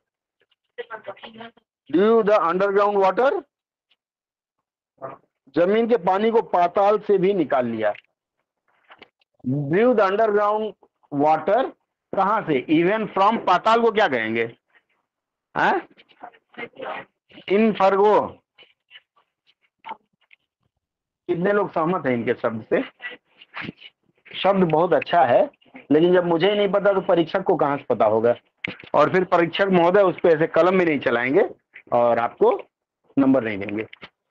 Drew the underground water, जमीन के पानी को पाताल से भी निकाल लिया। ड्रू द अंडरग्राउंड वाटर कहां से? Even from. पाताल को क्या कहेंगे? हैं? इन फर्गो। कितने लोग सहमत हैं इनके शब्द से? शब्द बहुत अच्छा है, लेकिन जब मुझे ही नहीं पता तो परीक्षक को कहां से पता होगा? और फिर परीक्षक महोदय उस पर ऐसे कलम में नहीं चलाएंगे और आपको नंबर नहीं देंगे।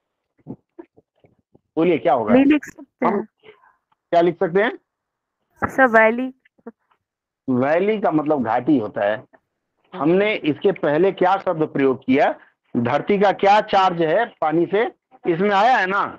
बोलिए क्या होगा? नहीं लिख सकते हम हैं क्या लिख सकते हैं? सर? वैली। वैली का मतलब घाटी होता है। हमने इसके पहले क्या शब्द प्रयोग किया? धरती का क्या चार्ज है पानी से, इसमें आया है ना?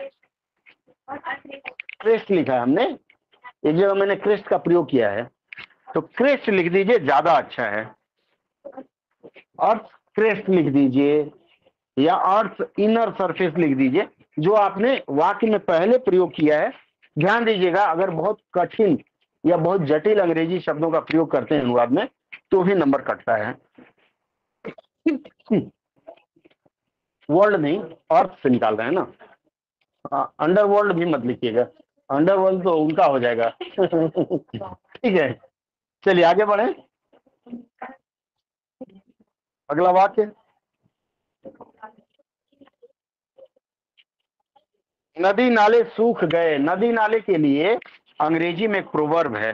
क्रेस्ट लिखा है हमने, एक जगह मैंने क्रेस्ट का प्रयोग किया है, तो क्रेस्ट लिख दीजिए, ज्यादा अच्छा है। अर्थ क्रेस्ट लिख दीजिए या अर्थ इनर सरफेस लिख दीजिए, जो आपने वाक्य में पहले प्रयोग किया है। ध्यान दीजिएगा, अगर बहुत कठिन या बहुत जटिल अंग्रेजी शब्दों का प्रयोग करते हैं अनुवाद में तो भी नंबर कटता है। वर्ल्ड नहीं, अर्थ से निकाल रहे हैं ना। अंडरवर्ल्ड भी मत लिखिएगा, अंडरवर्ल्ड तो उनका हो जाएगा। ठीक है, चलिए आगे बढ़े। अगला वाक्य, नदी नाले सूख गए। नदी नाले के लिए अंग्रेजी में एक प्रोवर्ब है,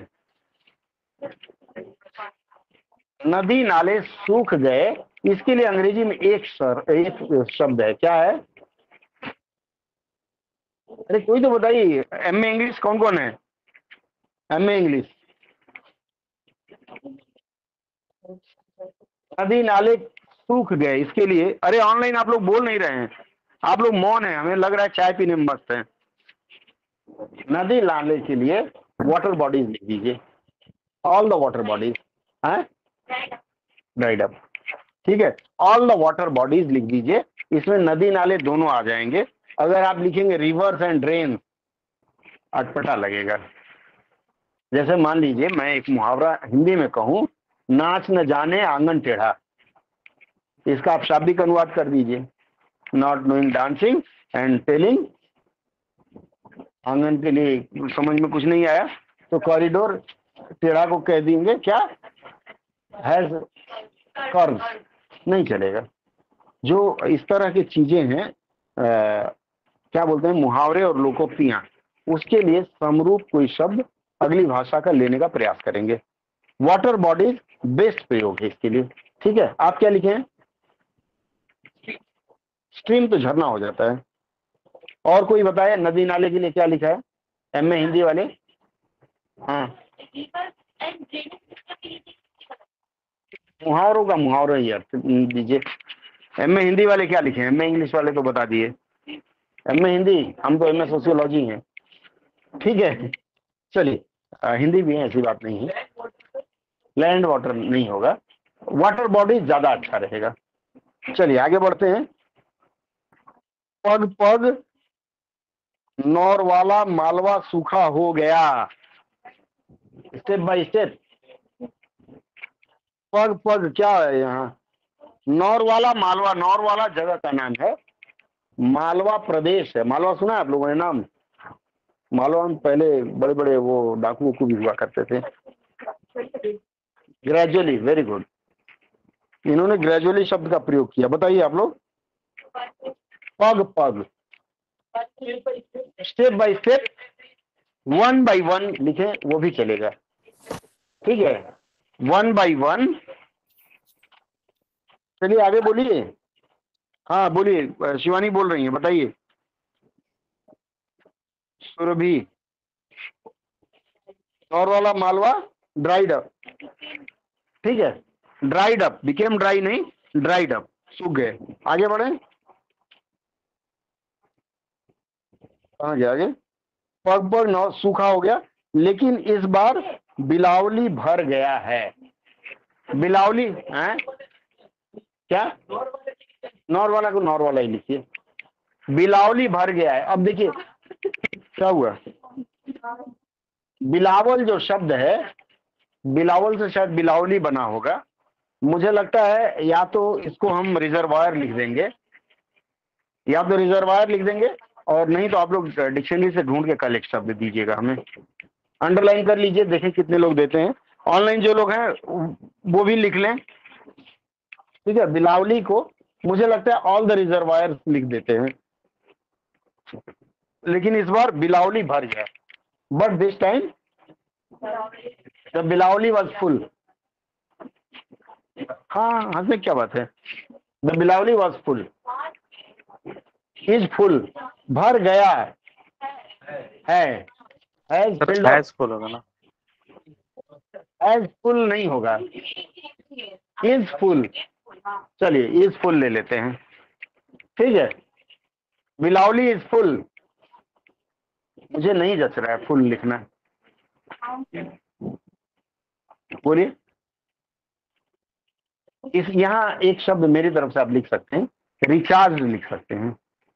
नदी नाले सूख गए। इसके लिए अंग्रेजी में एक सर एक शब्द है, क्या है? अरे कोई तो बताइए, एम ए इंग्लिश कौन कौन है? M A English. नदी नाले सूख गए, इसके लिए, अरे ऑनलाइन आप लोग बोल नहीं रहे हैं, आप लोग मौन हैं, हमें लग रहा है चाय पीने में मस्त है। नदी नाले के लिए वाटर बॉडीज लिख दीजिए, ऑल द वाटर बॉडीज हैं ड्राइड अप। ठीक है, ऑल द वाटर बॉडीज लिख दीजिए, इसमें नदी नाले दोनों आ जाएंगे। अगर आप लिखेंगे रिवर्स एंड ड्रेन अटपटा लगेगा। जैसे मान लीजिए मैं एक मुहावरा हिंदी में कहूं, नाच न जाने आंगन टेढ़ा, इसका आप शाब्दिक अनुवाद कर दीजिए, not knowing dancing and telling, आंगन के लिए समझ में कुछ नहीं आया तो कॉरिडोर टेढ़ा को कह देंगे क्या, हैज कर्व, नहीं चलेगा। जो इस तरह की चीजें हैं, आ, क्या बोलते हैं, मुहावरे और लोकोक्तियां, उसके लिए समरूप कोई शब्द अगली भाषा का लेने का प्रयास करेंगे। वाटर बॉडीज बेस्ट प्रयोग है इसके लिए। ठीक है, आप क्या लिखे हैं? स्ट्रीम तो झरना हो जाता है। और कोई बताए नदी नाले के लिए क्या लिखा है? एम ए हिंदी वाले। हाँ, मुहावरों का मुहावरा ही अर्थ दीजिए। एम ए हिंदी वाले क्या लिखे हैं? एम ए इंग्लिश वाले तो बता दिए। एम ए हिंदी, हम तो एम ए सोशियोलॉजी हैं। ठीक है, चलिए, हिंदी भी है, ऐसी बात नहीं है। लैंड वाटर नहीं होगा, वाटर बॉडी ज्यादा अच्छा रहेगा। चलिए आगे बढ़ते हैं। पग पग नौर वाला मालवा सूखा हो गया, स्टेप बाय स्टेप। पग पग क्या है यहाँ? नौर वाला मालवा, नौर वाला जगह का नाम है, मालवा प्रदेश है। मालवा सुना है आप लोगों ने नाम? मालवा में पहले बड़े बड़े वो डाकू को भी हुआ करते थे। ग्रेजुअली, वेरी गुड, इन्होंने ग्रेजुअली शब्द का प्रयोग किया। बताइए आप लोग। पग पग, step by step, one by one लिखें वो भी चलेगा। ठीक है, वन बाय वन। चलिए आगे बोलिए। हाँ बोलिए, शिवानी बोल रही है, बताइए। सुरभि, और वाला मालवा ड्राइड अप। ठीक है, ड्राइड अप, बिकेम ड्राई नहीं, ड्राइड अप, सूख गए। आगे बढ़े, कहाँ गया आगे? पग पग नौ सूखा हो गया, लेकिन इस बार बिलावली भर गया है। बिलावली है क्या? नौर वाला को नौर वाला ही लिखिए। बिलावली भर गया है। अब देखिए क्या हुआ, बिलावल जो शब्द है, बिलावल से शायद बिलावली बना होगा। मुझे लगता है या तो इसको हम रिजर्वायर लिख देंगे, या तो रिजर्वायर लिख देंगे, और नहीं तो आप लोग डिक्शनरी से ढूंढ के कल एक शब्द दीजिएगा हमें। अंडरलाइन कर लीजिए, देखें कितने लोग देते हैं। ऑनलाइन जो लोग हैं वो भी लिख लें। ठीक है, बिलावली को मुझे लगता है ऑल द रिजर्वायर लिख देते हैं, लेकिन इस बार बिलावली भर गया। But this time the Bilawali was full. हाँ, हंसने क्या बात है? The Bilawali was full, is full, भर गया है, हैज फिल्ड अप। फुल होगा ना, हैज फुल नहीं होगा, इज फुल। चलिए इज फुल ले लेते हैं। ठीक है, बिलावली इज फुल, मुझे नहीं जच रहा है फुल लिखना। बोलिए। इस यहाँ एक शब्द मेरी तरफ से आप लिख सकते हैं, रिचार्ज लिख सकते हैं।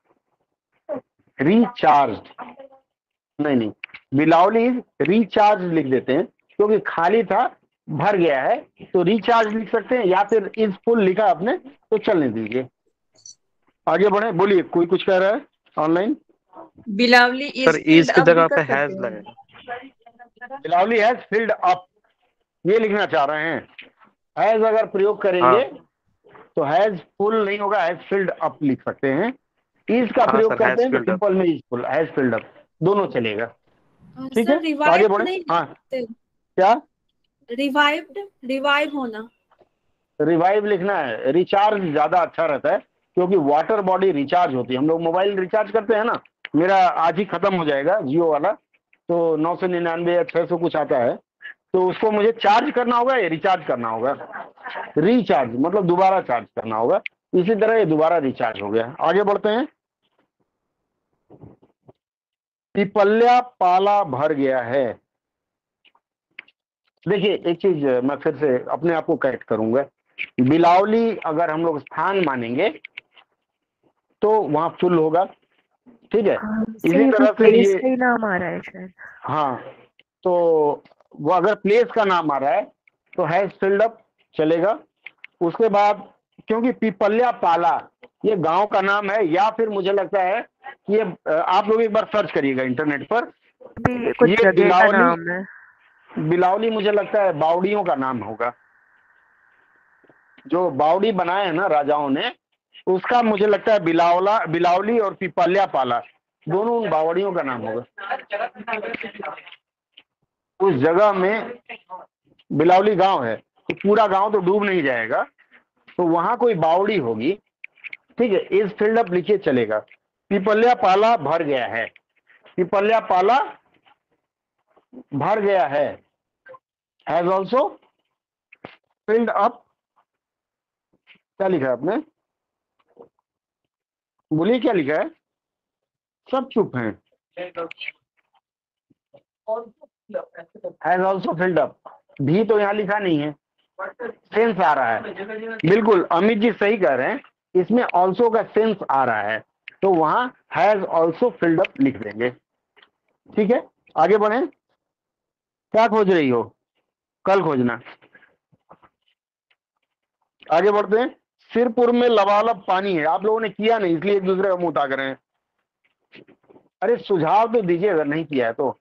रिचार्ज नहीं नहीं, बिलावली रिचार्ज लिख देते हैं, क्योंकि खाली था, भर गया है, तो रिचार्ज लिख सकते हैं, या फिर इज फुल लिखा आपने तो चलने दीजिए। आगे बढ़े, बोलिए, कोई कुछ कह रहा है online? Bilawali is sir is की जगह पे हैज लगे। लगेगा। बिलावली हैज फिल्ड अप, ये लिखना चाह रहे हैं। हैज अगर प्रयोग करेंगे तो हैज फुल नहीं होगा, हैज फिल्ड अप लिख सकते हैं। इज का हाँ, प्रयोग सर, करते has हैं तो filled up। सिंपल में is full, has filled up, दोनों चलेगा। ठीक सर, है, तो आगे रिवाइव बढ़े। नहीं हाँ, लिखते। क्या? रिवाइव्ड, रिवाइव होना। रिवाइव लिखना है, रिचार्ज ज्यादा अच्छा रहता है, क्योंकि वाटर बॉडी रिचार्ज होती है। हम लोग मोबाइल रिचार्ज करते हैं ना, मेरा आज ही खत्म हो जाएगा जियो वाला, तो नौ सौ निन्यानवे या छह सौ कुछ आता है, तो उसको मुझे चार्ज करना होगा या रिचार्ज करना होगा? रिचार्ज मतलब दोबारा चार्ज करना होगा। इसी तरह ये दोबारा रिचार्ज हो गया। आगे बढ़ते हैं। पिपल्या पाला भर गया है। देखिए एक चीज मैं फिर से अपने आप को करेक्ट करूंगा, बिलावली अगर हम लोग स्थान मानेंगे तो वहां फुल होगा, ठीक है, इसी तरह से प्लेस ये का ही नाम आ रहा है शायद। हाँ, तो वो अगर प्लेस का नाम आ रहा है तो हैज फिल्ड अप चलेगा। उसके बाद क्योंकि पिपल्या पाला ये गांव का नाम है, या फिर मुझे लगता है कि ये आप लोग एक बार सर्च करिएगा इंटरनेट पर, भी कुछ ये जगह का बिलावली नाम है। बिलावली मुझे लगता है बावड़ियों का नाम होगा। जो बावड़ी बनाए हैं ना राजाओं ने, उसका मुझे लगता है बिलावला बिलावली और पिपल्या पाला दोनों उन बावड़ियों का नाम होगा। उस जगह में बिलावली गांव है तो पूरा गांव तो डूब नहीं जाएगा, तो वहां कोई बावड़ी होगी। ठीक है, इस फील्ड अप लिखिए चलेगा। पिपल्या पाला भर गया है, पिपल्या पाला भर गया है, हैज ऑल्सो फिल्ड अप। क्या लिखा है आपने? बोलिए क्या लिखा है? सब चुप हैं। हैज ऑल्सो फिल्ड अप, भी तो यहाँ लिखा नहीं है, सेंस आ रहा है। बिल्कुल अमित जी सही कह रहे हैं, इसमें ऑल्सो का सेंस आ रहा है, तो वहां हैज ऑल्सो फिल्ड अप लिख देंगे। ठीक है, आगे बढ़े। क्या खोज रही हो? कल खोजना। आगे बढ़ते हैं। सिरपुर में लबालब पानी है, आप लोगों ने किया नहीं इसलिए एक दूसरे का मुंह ताक रहे हैं। अरे सुझाव तो दीजिए अगर नहीं किया है तो।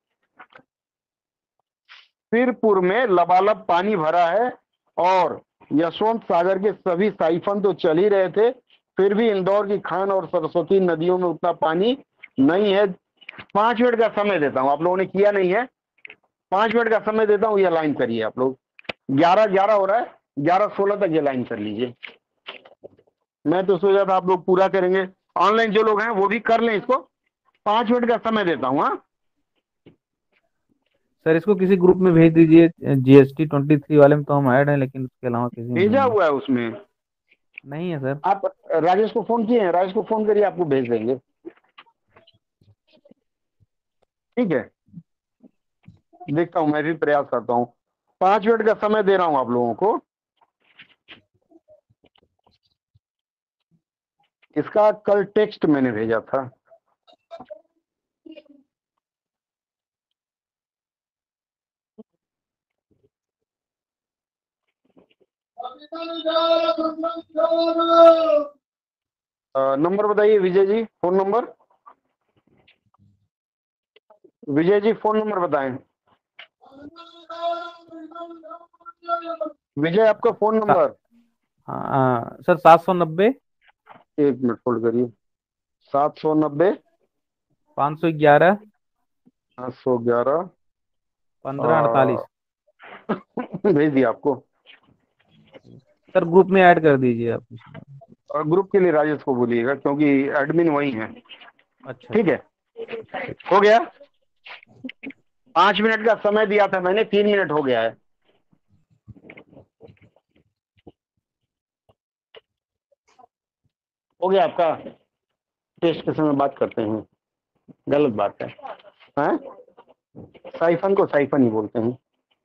सिरपुर में लबालब पानी भरा है और यशवंत सागर के सभी साइफन तो चल ही रहे थे, फिर भी इंदौर की खान और सरस्वती नदियों में उतना पानी नहीं है। पांच मिनट का समय देता हूं, आप लोगों ने किया नहीं है, पांच मिनट का समय देता हूं, ये लाइन करिए आप लोग। ग्यारह ग्यारह हो रहा है, ग्यारह सोलह तक ये लाइन कर लीजिए। मैं तो सोचा था आप लोग पूरा करेंगे, ऑनलाइन जो लोग हैं वो भी कर लें इसको। पांच मिनट का समय देता हूँ। हाँ सर इसको किसी ग्रुप में भेज दीजिए, जीएसटी ट्वेंटी थ्री वाले में तो हम ऐड हैं, लेकिन उसके अलावा किसी में भेजा नहीं है। हुआ है उसमें। नहीं है सर। आप राजेश को फोन किए हैं? राजेश को फोन करिए, आपको भेज देंगे। ठीक है, देखता हूं, मैं भी प्रयास करता हूं। पांच मिनट का समय दे रहा हूं आप लोगों को। इसका कल टेक्स्ट मैंने भेजा था। नंबर बताइए Vijay ji, phone number. Vijay ji phone number बताएं। विजय आपका फोन नंबर। हाँ सर, सात सौ नब्बे एक मिनट होल्ड करिए। सात सौ नब्बे पाँच सौ ग्यारह पाँच सौ ग्यारह पंद्रह अड़तालीस। भेज दिया आपको। सर ग्रुप में ऐड कर दीजिए आप। और ग्रुप के लिए राजेश को बोलिएगा क्योंकि एडमिन वही है। अच्छा ठीक है, हो गया। पांच मिनट का समय दिया था मैंने, तीन मिनट हो गया है। हो गया आपका। टेस्ट के समय बात करते हैं, गलत बात है। हैं? साइफन को साइफन ही बोलते हैं।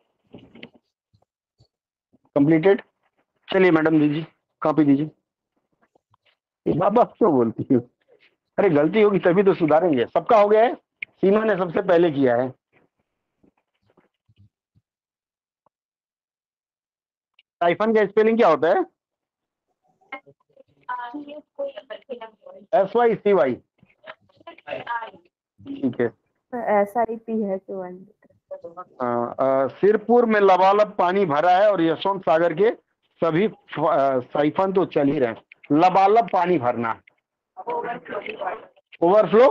कंप्लीटेड। चलिए मैडम दीजिए, कॉपी दीजिए। ये बाबा क्यों बोलती है? अरे गलती होगी तभी तो सुधारेंगे। सबका हो गया है, सीमा ने सबसे पहले किया है। साइफन का स्पेलिंग क्या होता है? S Y C Y. ठीक है। एस आई पी है तो वन। आ, आ, सिरपुर में लबालब पानी भरा है और यशवंत सागर के सभी साइफन तो चल ही रहे हैं। लबालब पानी भरना, overflow.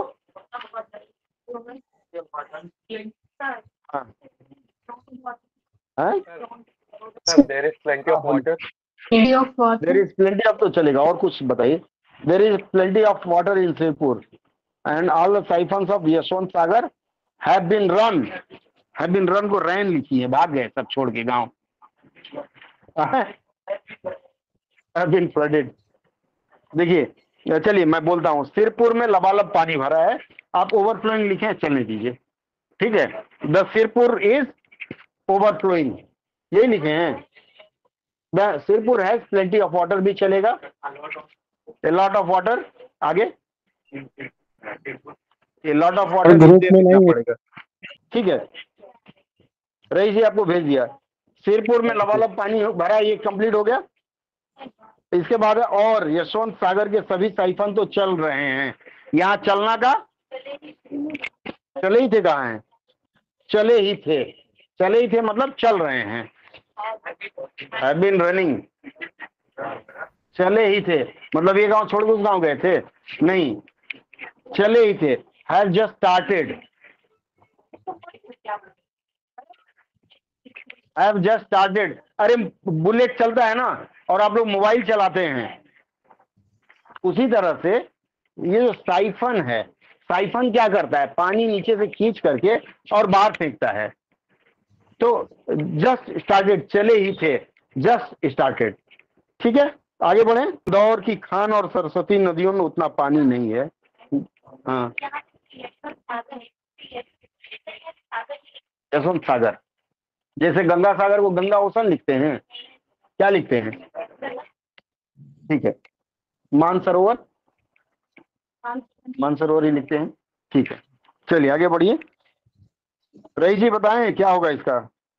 There is plenty of water. There is plenty of तो चलेगा, और कुछ बताइए। There is plenty of water in Sirpur and all the siphons of Yashwant Sagar have been run. Have been run को रैन लिखी है, भाग गए सब छोड़ के गांव। Have been flooded. देखिए चलिए मैं बोलता हूँ, सिरपुर में लबालब पानी भरा है, आप ओवरफ्लोइंग लिखें, चलने दीजिए। ठीक है, द सिरपुर इज ओवरफ्लोइंग, यही लिखे हैं। The Sirpur has plenty of water भी चलेगा, ए लॉट ऑफ वाटर। आगे ये लॉट ऑफ वाटर ग्रुप में लिखना नहीं है। पड़ेगा। ठीक है, रईस जी आपको भेज दिया। सिरपुर में लबालब पानी हो- भरा, ये कंप्लीट हो गया। इसके बाद है और यशवंत सागर के सभी साइफन तो चल रहे हैं। यहाँ चलना का चले ही थे, कहाँ हैं? चले ही थे, चले ही थे मतलब चल रहे हैं। हैव बीन रनिंग, चले ही थे मतलब ये गांव छोड़ के उस गांव गए थे? नहीं, चले ही थे। Have just started, have just started. अरे बुलेट चलता है ना, और आप लोग मोबाइल चलाते हैं, उसी तरह से ये जो साइफन है, साइफन क्या करता है? पानी नीचे से खींच करके और बाहर फेंकता है। तो जस्ट स्टार्टेड, चले ही थे, जस्ट स्टार्टेड। ठीक है, आगे बढ़े। इंदौर की खान और सरस्वती नदियों में उतना पानी नहीं है। हाँ, यशवंत सागर, जैसे गंगा सागर को गंगा ओशन लिखते हैं, क्या लिखते हैं? ठीक है, मानसरोवर, मानसरोवर ही लिखते हैं। ठीक है, चलिए आगे बढ़िए। रईस जी बताएं क्या होगा इसका?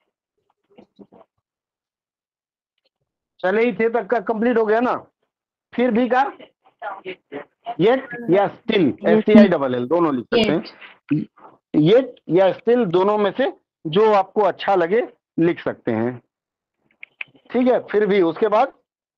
चले ही थे तक का कंप्लीट हो गया ना, फिर भी का येट या still, S T I double L दोनों लिख सकते हैं। येट या स्टिल दोनों में से जो आपको अच्छा लगे लिख सकते हैं। ठीक है, फिर भी उसके बाद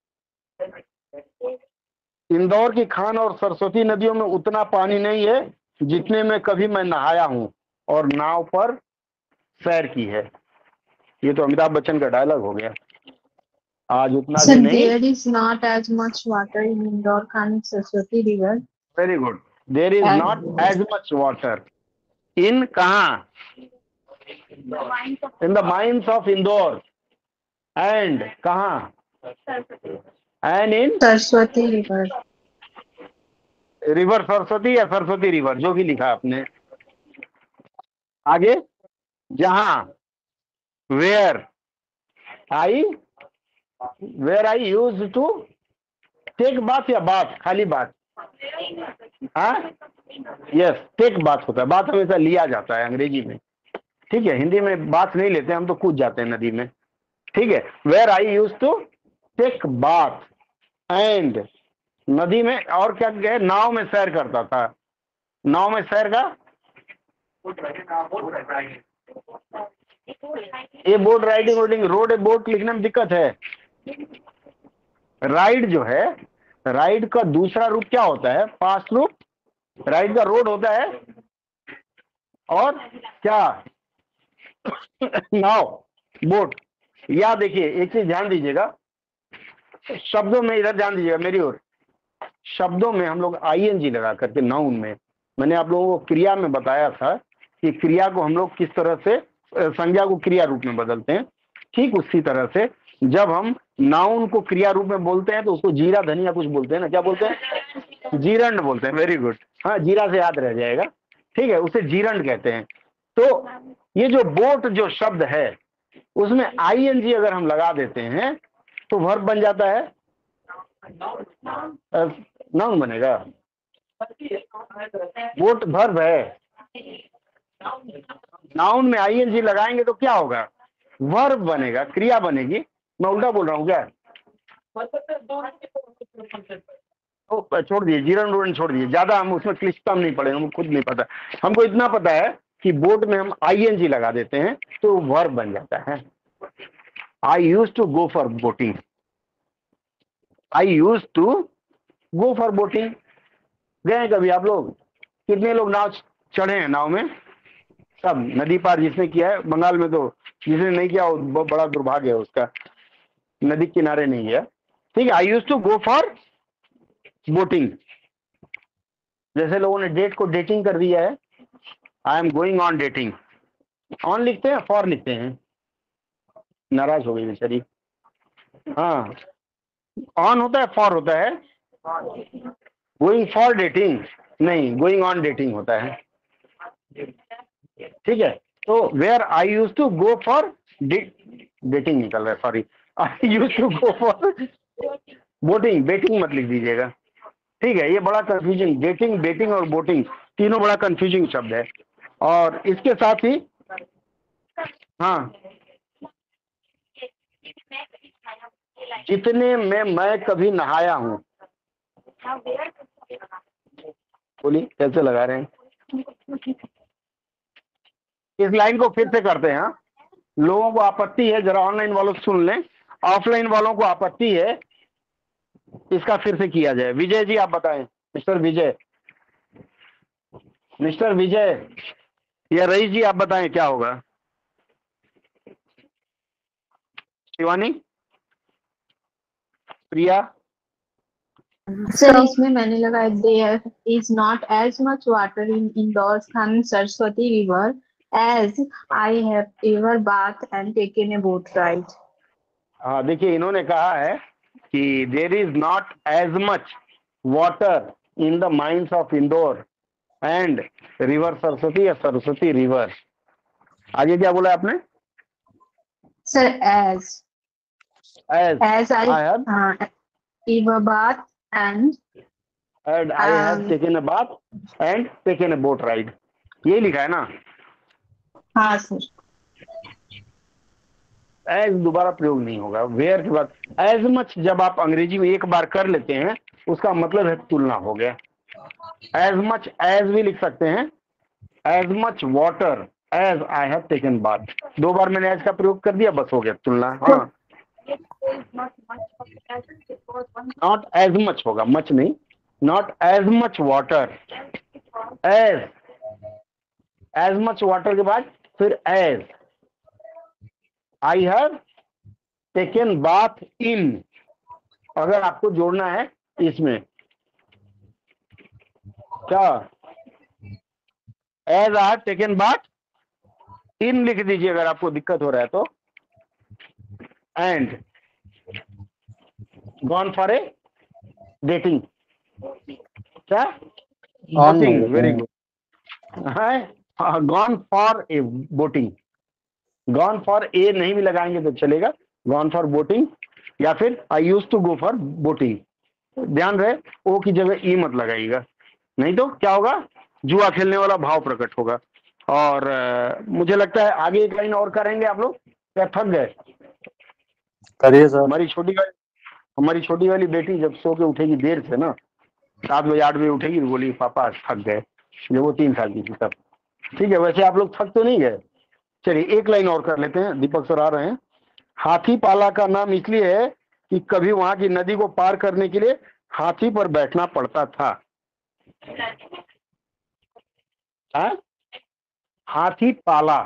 इंदौर की खान और सरस्वती नदियों में उतना पानी नहीं है जितने में कभी मैं नहाया हूं और नाव पर सैर की है। ये तो अमिताभ बच्चन का डायलॉग हो गया। आज उतना So भी नहीं। there is not as much water in Indore Khan Saraswati River. Very good, there is And- not as much water in कहाँ? In the mines of Indore and कहाँ? And in Saraswati River. River Saraswati या Saraswati river, जो भी लिखा आपने। आगे, जहां where I where I use to take bath या बात, खाली बात? हाँ, यस, टेक बात होता है। बात हमेशा लिया जाता है अंग्रेजी में। ठीक है, हिंदी में बात नहीं लेते, हम तो कूद जाते हैं नदी में। ठीक है, where I use to take bath and, नदी में और क्या गए? नाव में सैर करता था। नाव में सैर का ये boat riding boating, road boat लिखने में दिक्कत है। राइड जो है, राइड का दूसरा रूप क्या होता है? पास्ट रूप। राइड का रोड होता है और क्या? नाव, बोट। या देखिए एक चीज ध्यान दीजिएगा, शब्दों में इधर ध्यान दीजिएगा मेरी ओर। शब्दों में हम लोग आई एन जी लगा करके नाउन में, मैंने आप लोगों को क्रिया में बताया था कि क्रिया को हम लोग किस तरह से अ, संज्ञा को क्रिया रूप में बदलते हैं। ठीक उसी तरह से जब हम नाउन को क्रिया रूप में बोलते हैं तो उसको जीरा धनिया कुछ बोलते हैं ना, क्या बोलते हैं? जीरंड बोलते हैं। वेरी गुड, हाँ, जीरा से याद रह जाएगा। ठीक है, उसे जीरंड कहते हैं। तो ये जो बोट जो शब्द है उसमें आई एन जी अगर हम लगा देते हैं तो वर्ब बन जाता है, नाउन बनेगा। बोट वर्ब है, नाउन में आई एन जी लगाएंगे तो क्या होगा? वर्ब बनेगा, क्रिया बनेगी। मैं उल्टा बोल रहा हूँ क्या? तो छोड़ दिए, जीरन रोडन छोड़ दिए, ज्यादा हम उसमें क्लिष्टता नहीं पड़ेगा, हमको खुद नहीं पता। हमको इतना पता है कि बोट में हम आई एन जी लगा देते हैं तो वर्ब बन जाता है। I use to go for boating, I use to go for boating. गए हैं कभी आप लोग? कितने लोग नाव चढ़े हैं? नाव में सब, नदी पार जिसने किया है। बंगाल में तो जिसने नहीं किया वो बहुत बड़ा दुर्भाग्य है उसका, नदी किनारे नहीं गया। ठीक है, I use to go for boating. जैसे लोगों ने डेट को डेटिंग कर दिया है, I am going on dating. On लिखते हैं, फॉर लिखते हैं। नाराज हो गई बेचारी। हाँ, ऑन होता है, फॉर होता है। गोइंग फॉर डेटिंग नहीं, गोइंग ऑन डेटिंग होता है। ठीक है, तो where I use to go for dating निकल रहा है, sorry. I use to go for boating, betting मत लिख दीजिएगा। ठीक है, ये बड़ा कंफ्यूजिंग, डेटिंग, बेटिंग और बोटिंग तीनों बड़ा कंफ्यूजिंग शब्द है। और इसके साथ ही हाँ, जितने में मैं कभी नहाया हूँ, बोलिए कैसे लगा रहे हैं? इस लाइन को फिर से करते हैं। हाँ? लोगों को आपत्ति है, जरा ऑनलाइन वालों से सुन लें, ऑफलाइन वालों को आपत्ति है, इसका फिर से किया जाए। विजय जी आप बताएं, मिस्टर विजय, मिस्टर विजय या रईस जी आप बताएं क्या होगा? शिवानी, प्रिया, सर इसमें मैंने लगाया there is not as much water in indoors Khan Saraswati river as I have ever bathed and taken a boat ride. हाँ देखिए इन्होंने कहा है कि there is not as much water in the mines of Indore and river Saraswati या Saraswati river. आगे क्या बोला आपने? Sir, as as as I I have uh, ever bathed and and I have um, taken a bath and taken a boat ride, ये लिखा है ना। हाँ सर, एज दोबारा प्रयोग नहीं होगा, वेयर के बाद एज मच जब आप अंग्रेजी में एक बार कर लेते हैं उसका मतलब है तुलना हो गया। एज मच एज भी लिख सकते हैं, as much water as I have taken bath, दो बार मैंने एज का प्रयोग कर दिया, बस हो गया तुलना। हाँ, नॉट एज मच होगा, मच नहीं, not as much water, as as much water के बाद फिर as I have taken bath in, अगर आपको जोड़ना है इसमें क्या, as I have taken bath in लिख दीजिए अगर आपको दिक्कत हो रहा है तो, and gone for a dating, क्या बोटिंग, वेरी गुड है, gone for a boating, gone for a नहीं भी लगाएंगे तो चलेगा, गॉन फॉर बोटिंग या फिर I use to go for boating, ध्यान रहे ओ की जगह ई मत लगाइएगा, नहीं तो क्या होगा, जुआ खेलने वाला भाव प्रकट होगा। और आ, मुझे लगता है आगे एक लाइन और करेंगे आप लोग, क्या थक गए? करिए सर। हमारी छोटी वाली हमारी छोटी वाली बेटी जब सो के उठेगी देर से ना, सात बजे आठ बजे उठेगी तो बोली पापा थक गए, जब वो तीन साल की थी तब। ठीक है, वैसे आप लोग थक तो नहीं गए? चलिए एक लाइन और कर लेते हैं, दीपक सर आ रहे हैं। हाथी पाला का नाम इसलिए है कि कभी वहां की नदी को पार करने के लिए हाथी पर बैठना पड़ता था। हा? हाथी पाला,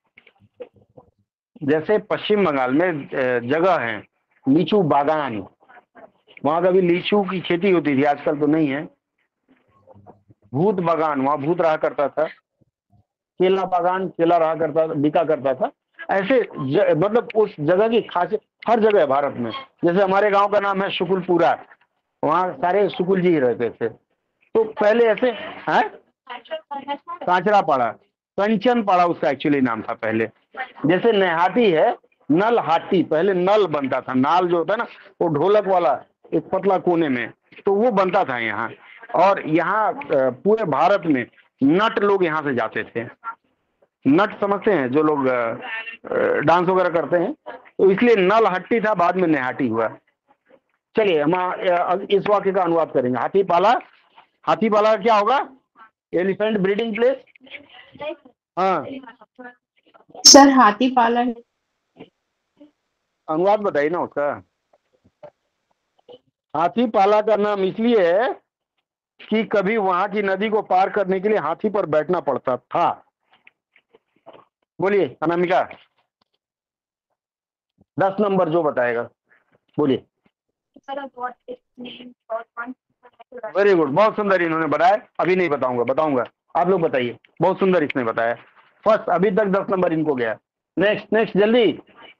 जैसे पश्चिम बंगाल में जगह है लीचू बागान, वहां कभी लीचू की खेती होती थी, आजकल तो नहीं है। भूत बागान, वहां भूत रहा करता था। केला बागान, केला रहा करता था, बिका करता था। ऐसे ज, मतलब उस जगह की खासियत हर जगह है भारत में। जैसे हमारे गांव का नाम है शुकुलपुरा, वहाँ सारे शुकुल जी ही रहते थे। तो पहले ऐसे है, कांचरा पाड़ा, कंचन पाड़ा उसका एक्चुअली नाम था पहले। जैसे नेहाटी है, नल हाटी, पहले नल बनता था, नाल जो होता है ना वो ढोलक वाला एक पतला कोने में, तो वो बनता था यहाँ। और यहाँ पूरे भारत में नट लोग यहाँ से जाते थे। नट समझते हैं जो लोग डांस वगैरह करते हैं, तो इसलिए नल हट्टी था, बाद में नेहाटी हुआ। चलिए हम इस वाक्य का अनुवाद करेंगे। हाथी पाला, हाथी पाला क्या होगा? Elephant breeding place. हाँ सर हाथी पाला अनुवाद बताइए ना उसका। हाथी पाला का नाम इसलिए है कि कभी वहां की नदी को पार करने के लिए हाथी पर बैठना पड़ता था। बोलिए अनामिका, दस नंबर जो बताएगा, बोलिए। वेरी गुड, बहुत सुंदर इन्होंने बताया। अभी नहीं बताऊंगा, बताऊंगा, आप लोग बताइए। बहुत सुंदर इसने बताया। फर्स्ट, अभी तक दस नंबर इनको गया। नेक्स्ट नेक्स्ट जल्दी।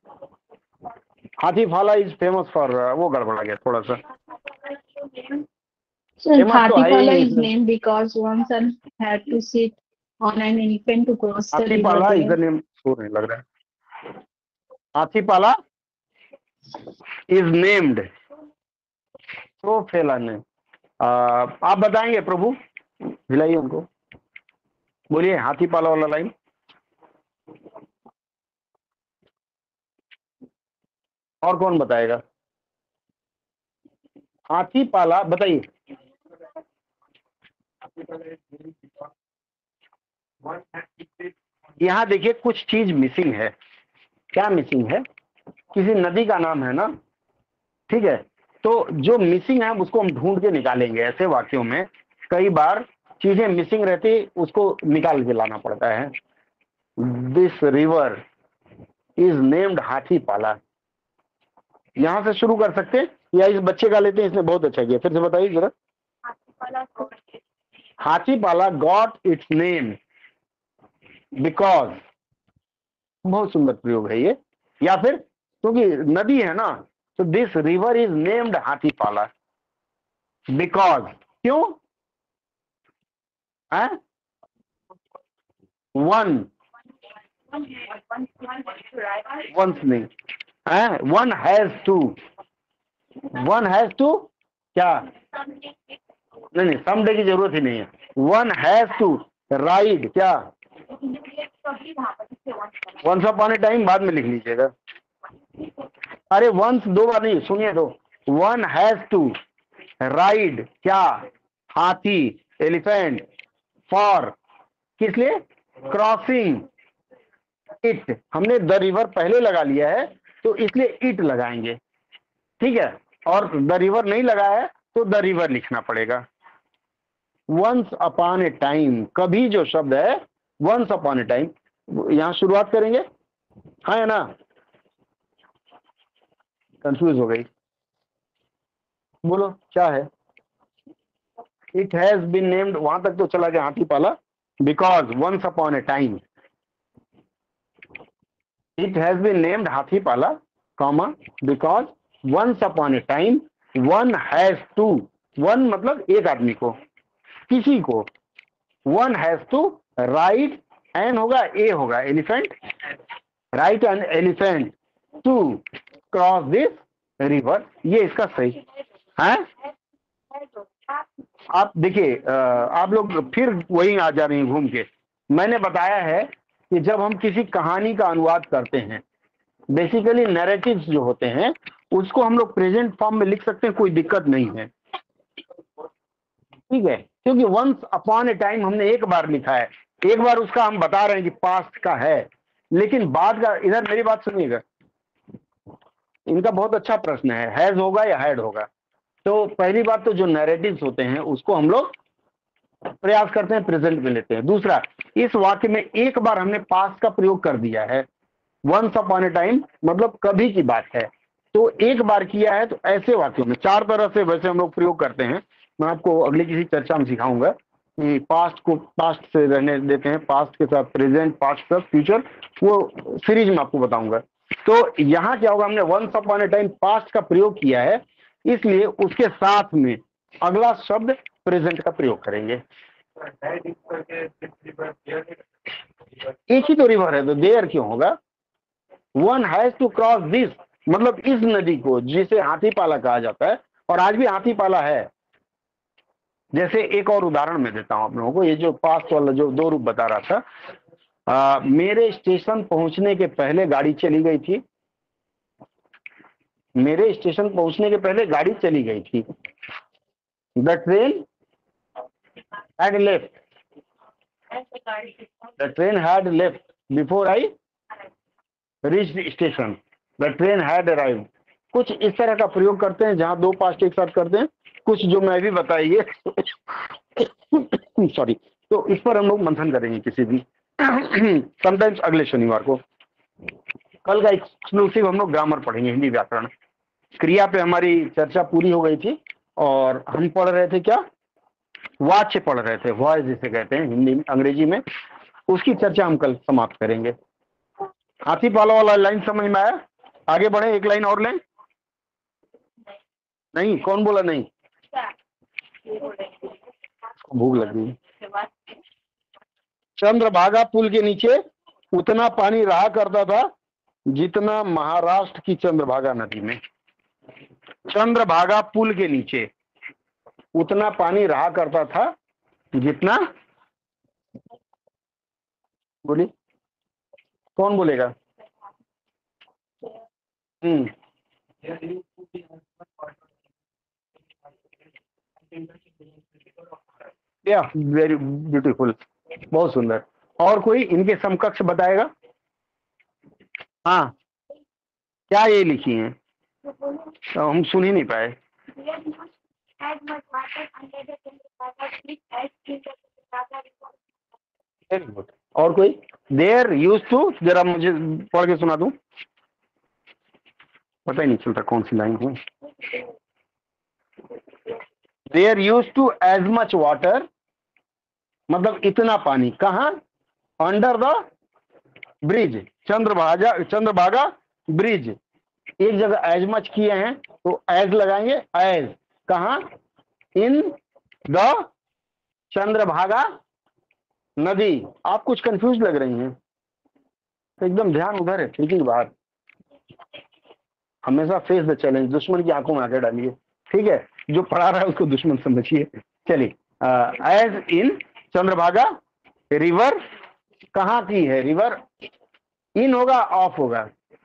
हाथी फाला इज फेमस फॉर, वो गड़बड़ा गया थोड़ा सा। Sir, Famous तो Hathi है Pala ही is इसमें। named because one son had to sit on an elephant to cross the Hathi river Pala is the there. Name, show नहीं लग रहा है। हाथी पाला इज नेम्ड, तो फैला ने आ, आप बताएंगे प्रभु, हिलाइए उनको, बोलिए हाथी पाला वाला लाइन। और कौन बताएगा? हाथी पाला बताइए। यहाँ देखिए कुछ चीज मिसिंग है। क्या मिसिंग है? किसी नदी का नाम है ना, ठीक है, तो जो मिसिंग है उसको हम ढूंढ के निकालेंगे। ऐसे वाक्यों में कई बार चीजें मिसिंग रहती, उसको निकाल के लाना पड़ता है। This river is named Hathi पाला, यहां से शुरू कर सकते हैं या इस बच्चे का लेते हैं, इसने बहुत अच्छा किया। फिर से बताइए जरा। हाथी पाला गॉट इट्स नेम बिकॉज, बहुत सुंदर प्रयोग है ये। या फिर क्योंकि नदी है ना, तो this river is named Hathi Pala because, क्यों है? वन वंस नहीं है, one has to, one has to क्या, नहीं नहीं समडे की जरूरत ही नहीं है। वन हैज टू राइड क्या, वंस अपॉन ए टाइम बाद में लिख लीजिएगा। अरे वंस दो बार नहीं, सुनिए तो, वन हैज टू राइड क्या, हाथी, एलिफेंट, फॉर किस लिए, क्रॉसिंग इट। हमने द रिवर पहले लगा लिया है तो इसलिए इट लगाएंगे, ठीक है। और द रिवर नहीं लगाया है तो द रिवर लिखना पड़ेगा। वंस अपॉन ए टाइम, कभी जो शब्द है वंस अपॉन ए टाइम, यहां शुरुआत करेंगे, हाँ है ना, कंफ्यूज हो गई, बोलो क्या है। इट हैज बीन नेम्ड, वहां तक तो चला गया Hathi Pala, because once upon a time it has been named Hathi Pala, comma, because once upon a time one has to, one मतलब एक आदमी को, किसी को, one has to ride, an होगा, ए होगा, elephant, right an elephant to cross this river, ये इसका सही है। आप देखिए, आप लोग फिर वही आ जा रही हैं घूम के। मैंने बताया है कि जब हम किसी कहानी का अनुवाद करते हैं, बेसिकली नैरेटिव्स जो होते हैं उसको हम लोग प्रेजेंट फॉर्म में लिख सकते हैं, कोई दिक्कत नहीं है, ठीक है। क्योंकि वंस अपॉन ए टाइम हमने एक बार लिखा है, एक बार उसका हम बता रहे हैं कि पास्ट का है, लेकिन बाद का, इधर मेरी बात सुनिएगा, इनका बहुत अच्छा प्रश्न है, हैज होगा या हैड होगा। तो पहली बात तो जो नैरेटिव्स होते हैं उसको हम लोग प्रयास करते हैं प्रेजेंट में लेते हैं। दूसरा, इस वाक्य में एक बार हमने पास्ट का प्रयोग कर दिया है, वंस अपॉन ए टाइम मतलब कभी की बात है, तो एक बार किया है। तो ऐसे वाक्यों में चार तरह से वैसे हम लोग प्रयोग करते हैं, मैं आपको अगली किसी चर्चा में सिखाऊंगा कि पास्ट को पास्ट से रहने देते हैं, पास्ट के साथ प्रेजेंट, पास्ट के साथ फ्यूचर, वो सीरीज में आपको बताऊंगा। तो यहाँ क्या होगा, हमने once upon a time past का प्रयोग किया है, इसलिए उसके साथ में अगला शब्द प्रेजेंट का प्रयोग करेंगे। एक ही तो रिवर है तो देयर क्यों होगा। One has to cross this मतलब इस नदी को, जिसे हाथी पाला कहा जाता है, और आज भी हाथी पाला है। जैसे एक और उदाहरण मैं देता हूं आप लोगों को, ये जो पास्ट वाला जो दो रूप बता रहा था, आ, मेरे स्टेशन पहुंचने के पहले गाड़ी चली गई थी, मेरे स्टेशन पहुंचने के पहले गाड़ी चली गई थी। The train had left, the train had left before I reach station, the train had arrived. कुछ इस तरह का प्रयोग करते हैं जहां दो पास्ट एक साथ करते हैं, कुछ जो मैं भी बताइए सॉरी। तो इस पर हम लोग मंथन करेंगे किसी भी समटाइम्स अगले शनिवार को। कल का एक्सक्लूसिव हम लोग ग्रामर पढ़ेंगे, हिंदी व्याकरण। क्रिया पे हमारी चर्चा पूरी हो गई थी और हम पढ़ रहे थे क्या, वाच्य पढ़ रहे थे, वॉइस जिसे कहते हैं हिंदी में, अंग्रेजी में, उसकी चर्चा हम कल समाप्त करेंगे। हाथी पाला वाला लाइन समझ में आया? आगे बढ़े, एक लाइन और लें। नहीं, कौन बोला नहीं? भूख लगी। चंद्रभागा पुल के नीचे उतना पानी रहा करता था जितना महाराष्ट्र की चंद्रभागा नदी में। चंद्रभागा पुल के नीचे उतना पानी रहा करता था जितना, बोलिए कौन बोलेगा? हम्म या वेरी ब्यूटीफुल, बहुत सुंदर। और कोई इनके समकक्ष बताएगा? हाँ, क्या ये लिखी हैं? तो हम सुन ही नहीं पाए। Very good. और कोई? देयर यूज टू, जरा मुझे पढ़ के सुना दूं, पता ही नहीं चलता कौन सी लाइन है। There use to as much water, मतलब इतना पानी, कहाँ? Under the bridge, Chandrabhaga, Chandrabhaga bridge. एक जगह एज मच किए हैं तो एज लगाएंगे, एज कहाँ? इन द चंद्रभागा नदी। आप कुछ कंफ्यूज लग रही हैं, तो एकदम ध्यान उधर है, ठीक है बाहर। हमेशा फेस द चैलेंज, दुश्मन की आंखों में आके डालिए, ठीक है? जो पढ़ा रहा है उसको दुश्मन समझिए। चलिए, एज इन चंद्रभागा रिवर, कहाँ की है रिवर? इन होगा ऑफ होगा?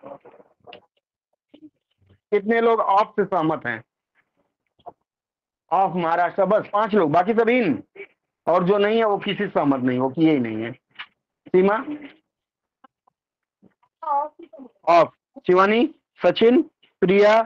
कितने लोग ऑफ से सहमत हैं? ऑफ महाराष्ट्र, बस पांच लोग, बाकी सब इन। और जो नहीं है वो किसी से सहमत नहीं, वो किए ही नहीं है। सीमा ऑफ, शिवानी, सचिन, प्रिया,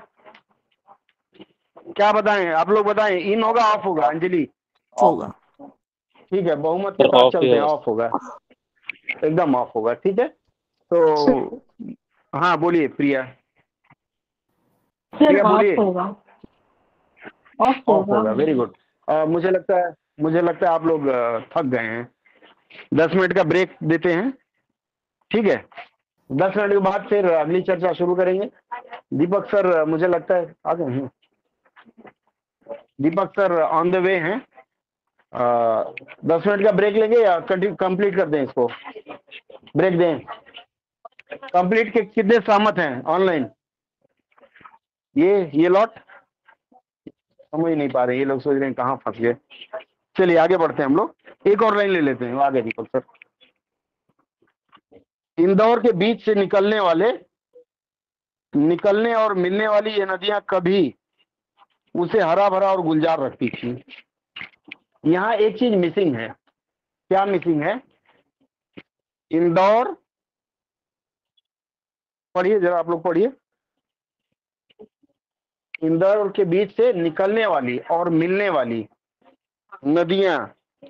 क्या बताएं आप लोग? बताएं, इन होगा ऑफ होगा? अंजलि होगा। ठीक है, बहुमत के साथ चलते हैं, ऑफ होगा, एकदम ऑफ होगा, ठीक है? तो हाँ बोलिए प्रिया। प्रिया बोलिए। ऑफ होगा, वेरी गुड। मुझे लगता है मुझे लगता है आप लोग uh, थक गए हैं। दस मिनट का ब्रेक देते हैं, ठीक है? दस मिनट के बाद फिर अगली चर्चा शुरू करेंगे। दीपक सर मुझे लगता है आ गए हैं। Deepak sir on the way हैं। दस मिनट का ब्रेक लेंगे या कंप्लीट कर दें इसको? ब्रेक दें। कंप्लीट के कितने सहमत हैं ऑनलाइन? ये ये लॉट समझ नहीं पा रहे, ये लोग सोच रहे हैं कहाँ फंस गए। चलिए आगे बढ़ते हैं हम लोग, एक और लाइन ले लेते हैं। आगे दीपक सर। इंदौर के बीच से निकलने वाले निकलने और मिलने वाली ये नदियां कभी उसे हरा भरा और गुलजार रखती थी। यहाँ एक चीज मिसिंग है। क्या मिसिंग है? इंदौर, पढ़िए जरा आप लोग पढ़िए। इंदौर के बीच से निकलने वाली और मिलने वाली नदियां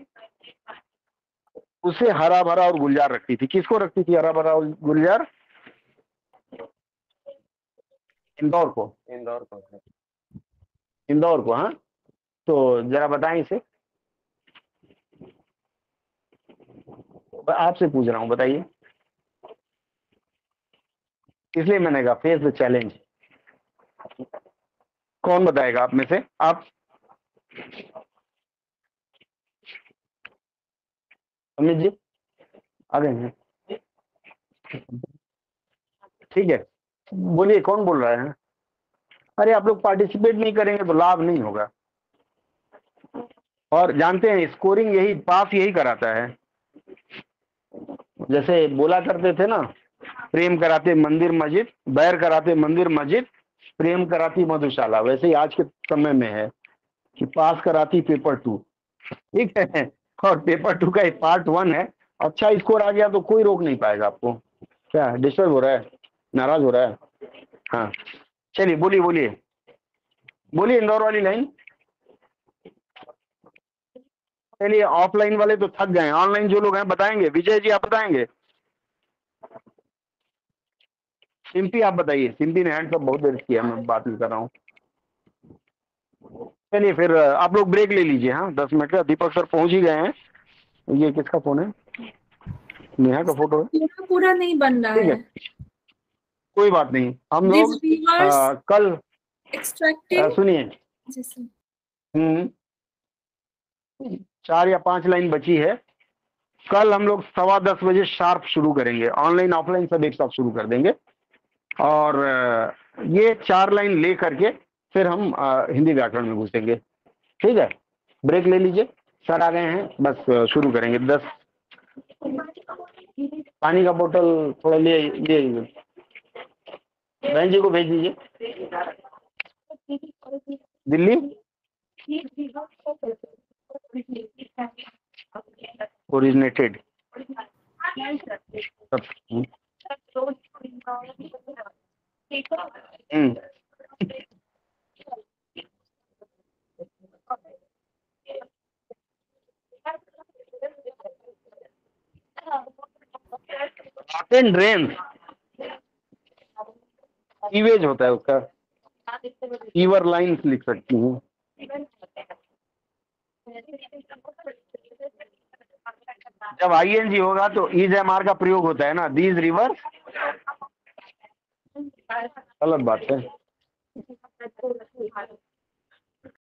उसे हरा भरा और गुलजार रखती थी। किसको रखती थी हरा भरा और गुलजार? इंदौर को। इंदौर को इंदौर को हाँ, तो जरा बताएं इसे। आपसे पूछ रहा हूं, बताइए। इसलिए मैंने कहा फेस द चैलेंज। कौन बताएगा आप में से? आप अमित जी आ गए हैं, ठीक है? बोलिए कौन बोल रहा है? अरे आप लोग पार्टिसिपेट नहीं करेंगे तो लाभ नहीं होगा। और जानते हैं स्कोरिंग यही, पास यही कराता है। जैसे बोला करते थे ना, प्रेम कराते मंदिर मस्जिद, बैर कराते मंदिर मस्जिद, प्रेम कराती मधुशाला। वैसे ही आज के समय में है कि पास कराती पेपर टू, ठीक है? और पेपर टू का एक पार्ट वन है। अच्छा स्कोर आ गया तो कोई रोक नहीं पाएगा आपको। क्या डिस्टर्ब हो रहा है? नाराज हो रहा है? हाँ चलिए बोलिए बोलिए बोलिए इंदौर वाली लाइन। चलिए ऑफलाइन वाले तो थक गए, ऑनलाइन जो लोग हैं बताएंगे। विजय जी आप बताएंगे? सिंपी आप बताइए। सिंपी ने हैंड सब बहुत देर किया, मैं बात नहीं कर रहा हूँ। चलिए फिर आप लोग ब्रेक ले लीजिए, हाँ दस मिनट का। दीपक सर पहुंच ही गए हैं। ये किसका फोन है? नेहा का फोटो है। पूरा पूरा नहीं बन रहा ठीक है, है। कोई बात नहीं। हम लोग These viewers आ, कल extracting आ, सुनिए, जैसे हम्म चार या पांच लाइन बची है। कल हम लोग सवा दस बजे शार्प शुरू करेंगे। ऑनलाइन ऑफलाइन सब एक साथ शुरू कर देंगे। और आ, ये चार लाइन ले करके फिर हम आ, हिंदी व्याकरण में घुसेंगे। ठीक है, ब्रेक ले लीजिए। सर आ गए हैं, बस शुरू करेंगे। दस पानी का बोतल थोड़ा ले ले बहन जी को भेज दीजिए Delhi. Originated hmm drain sewage होता है उसका, सीवर लाइंस लिख सकती हूँ। जब आईएनजी होगा तो इज एम आर का प्रयोग होता है ना, दीज रिवर। गलत बात है।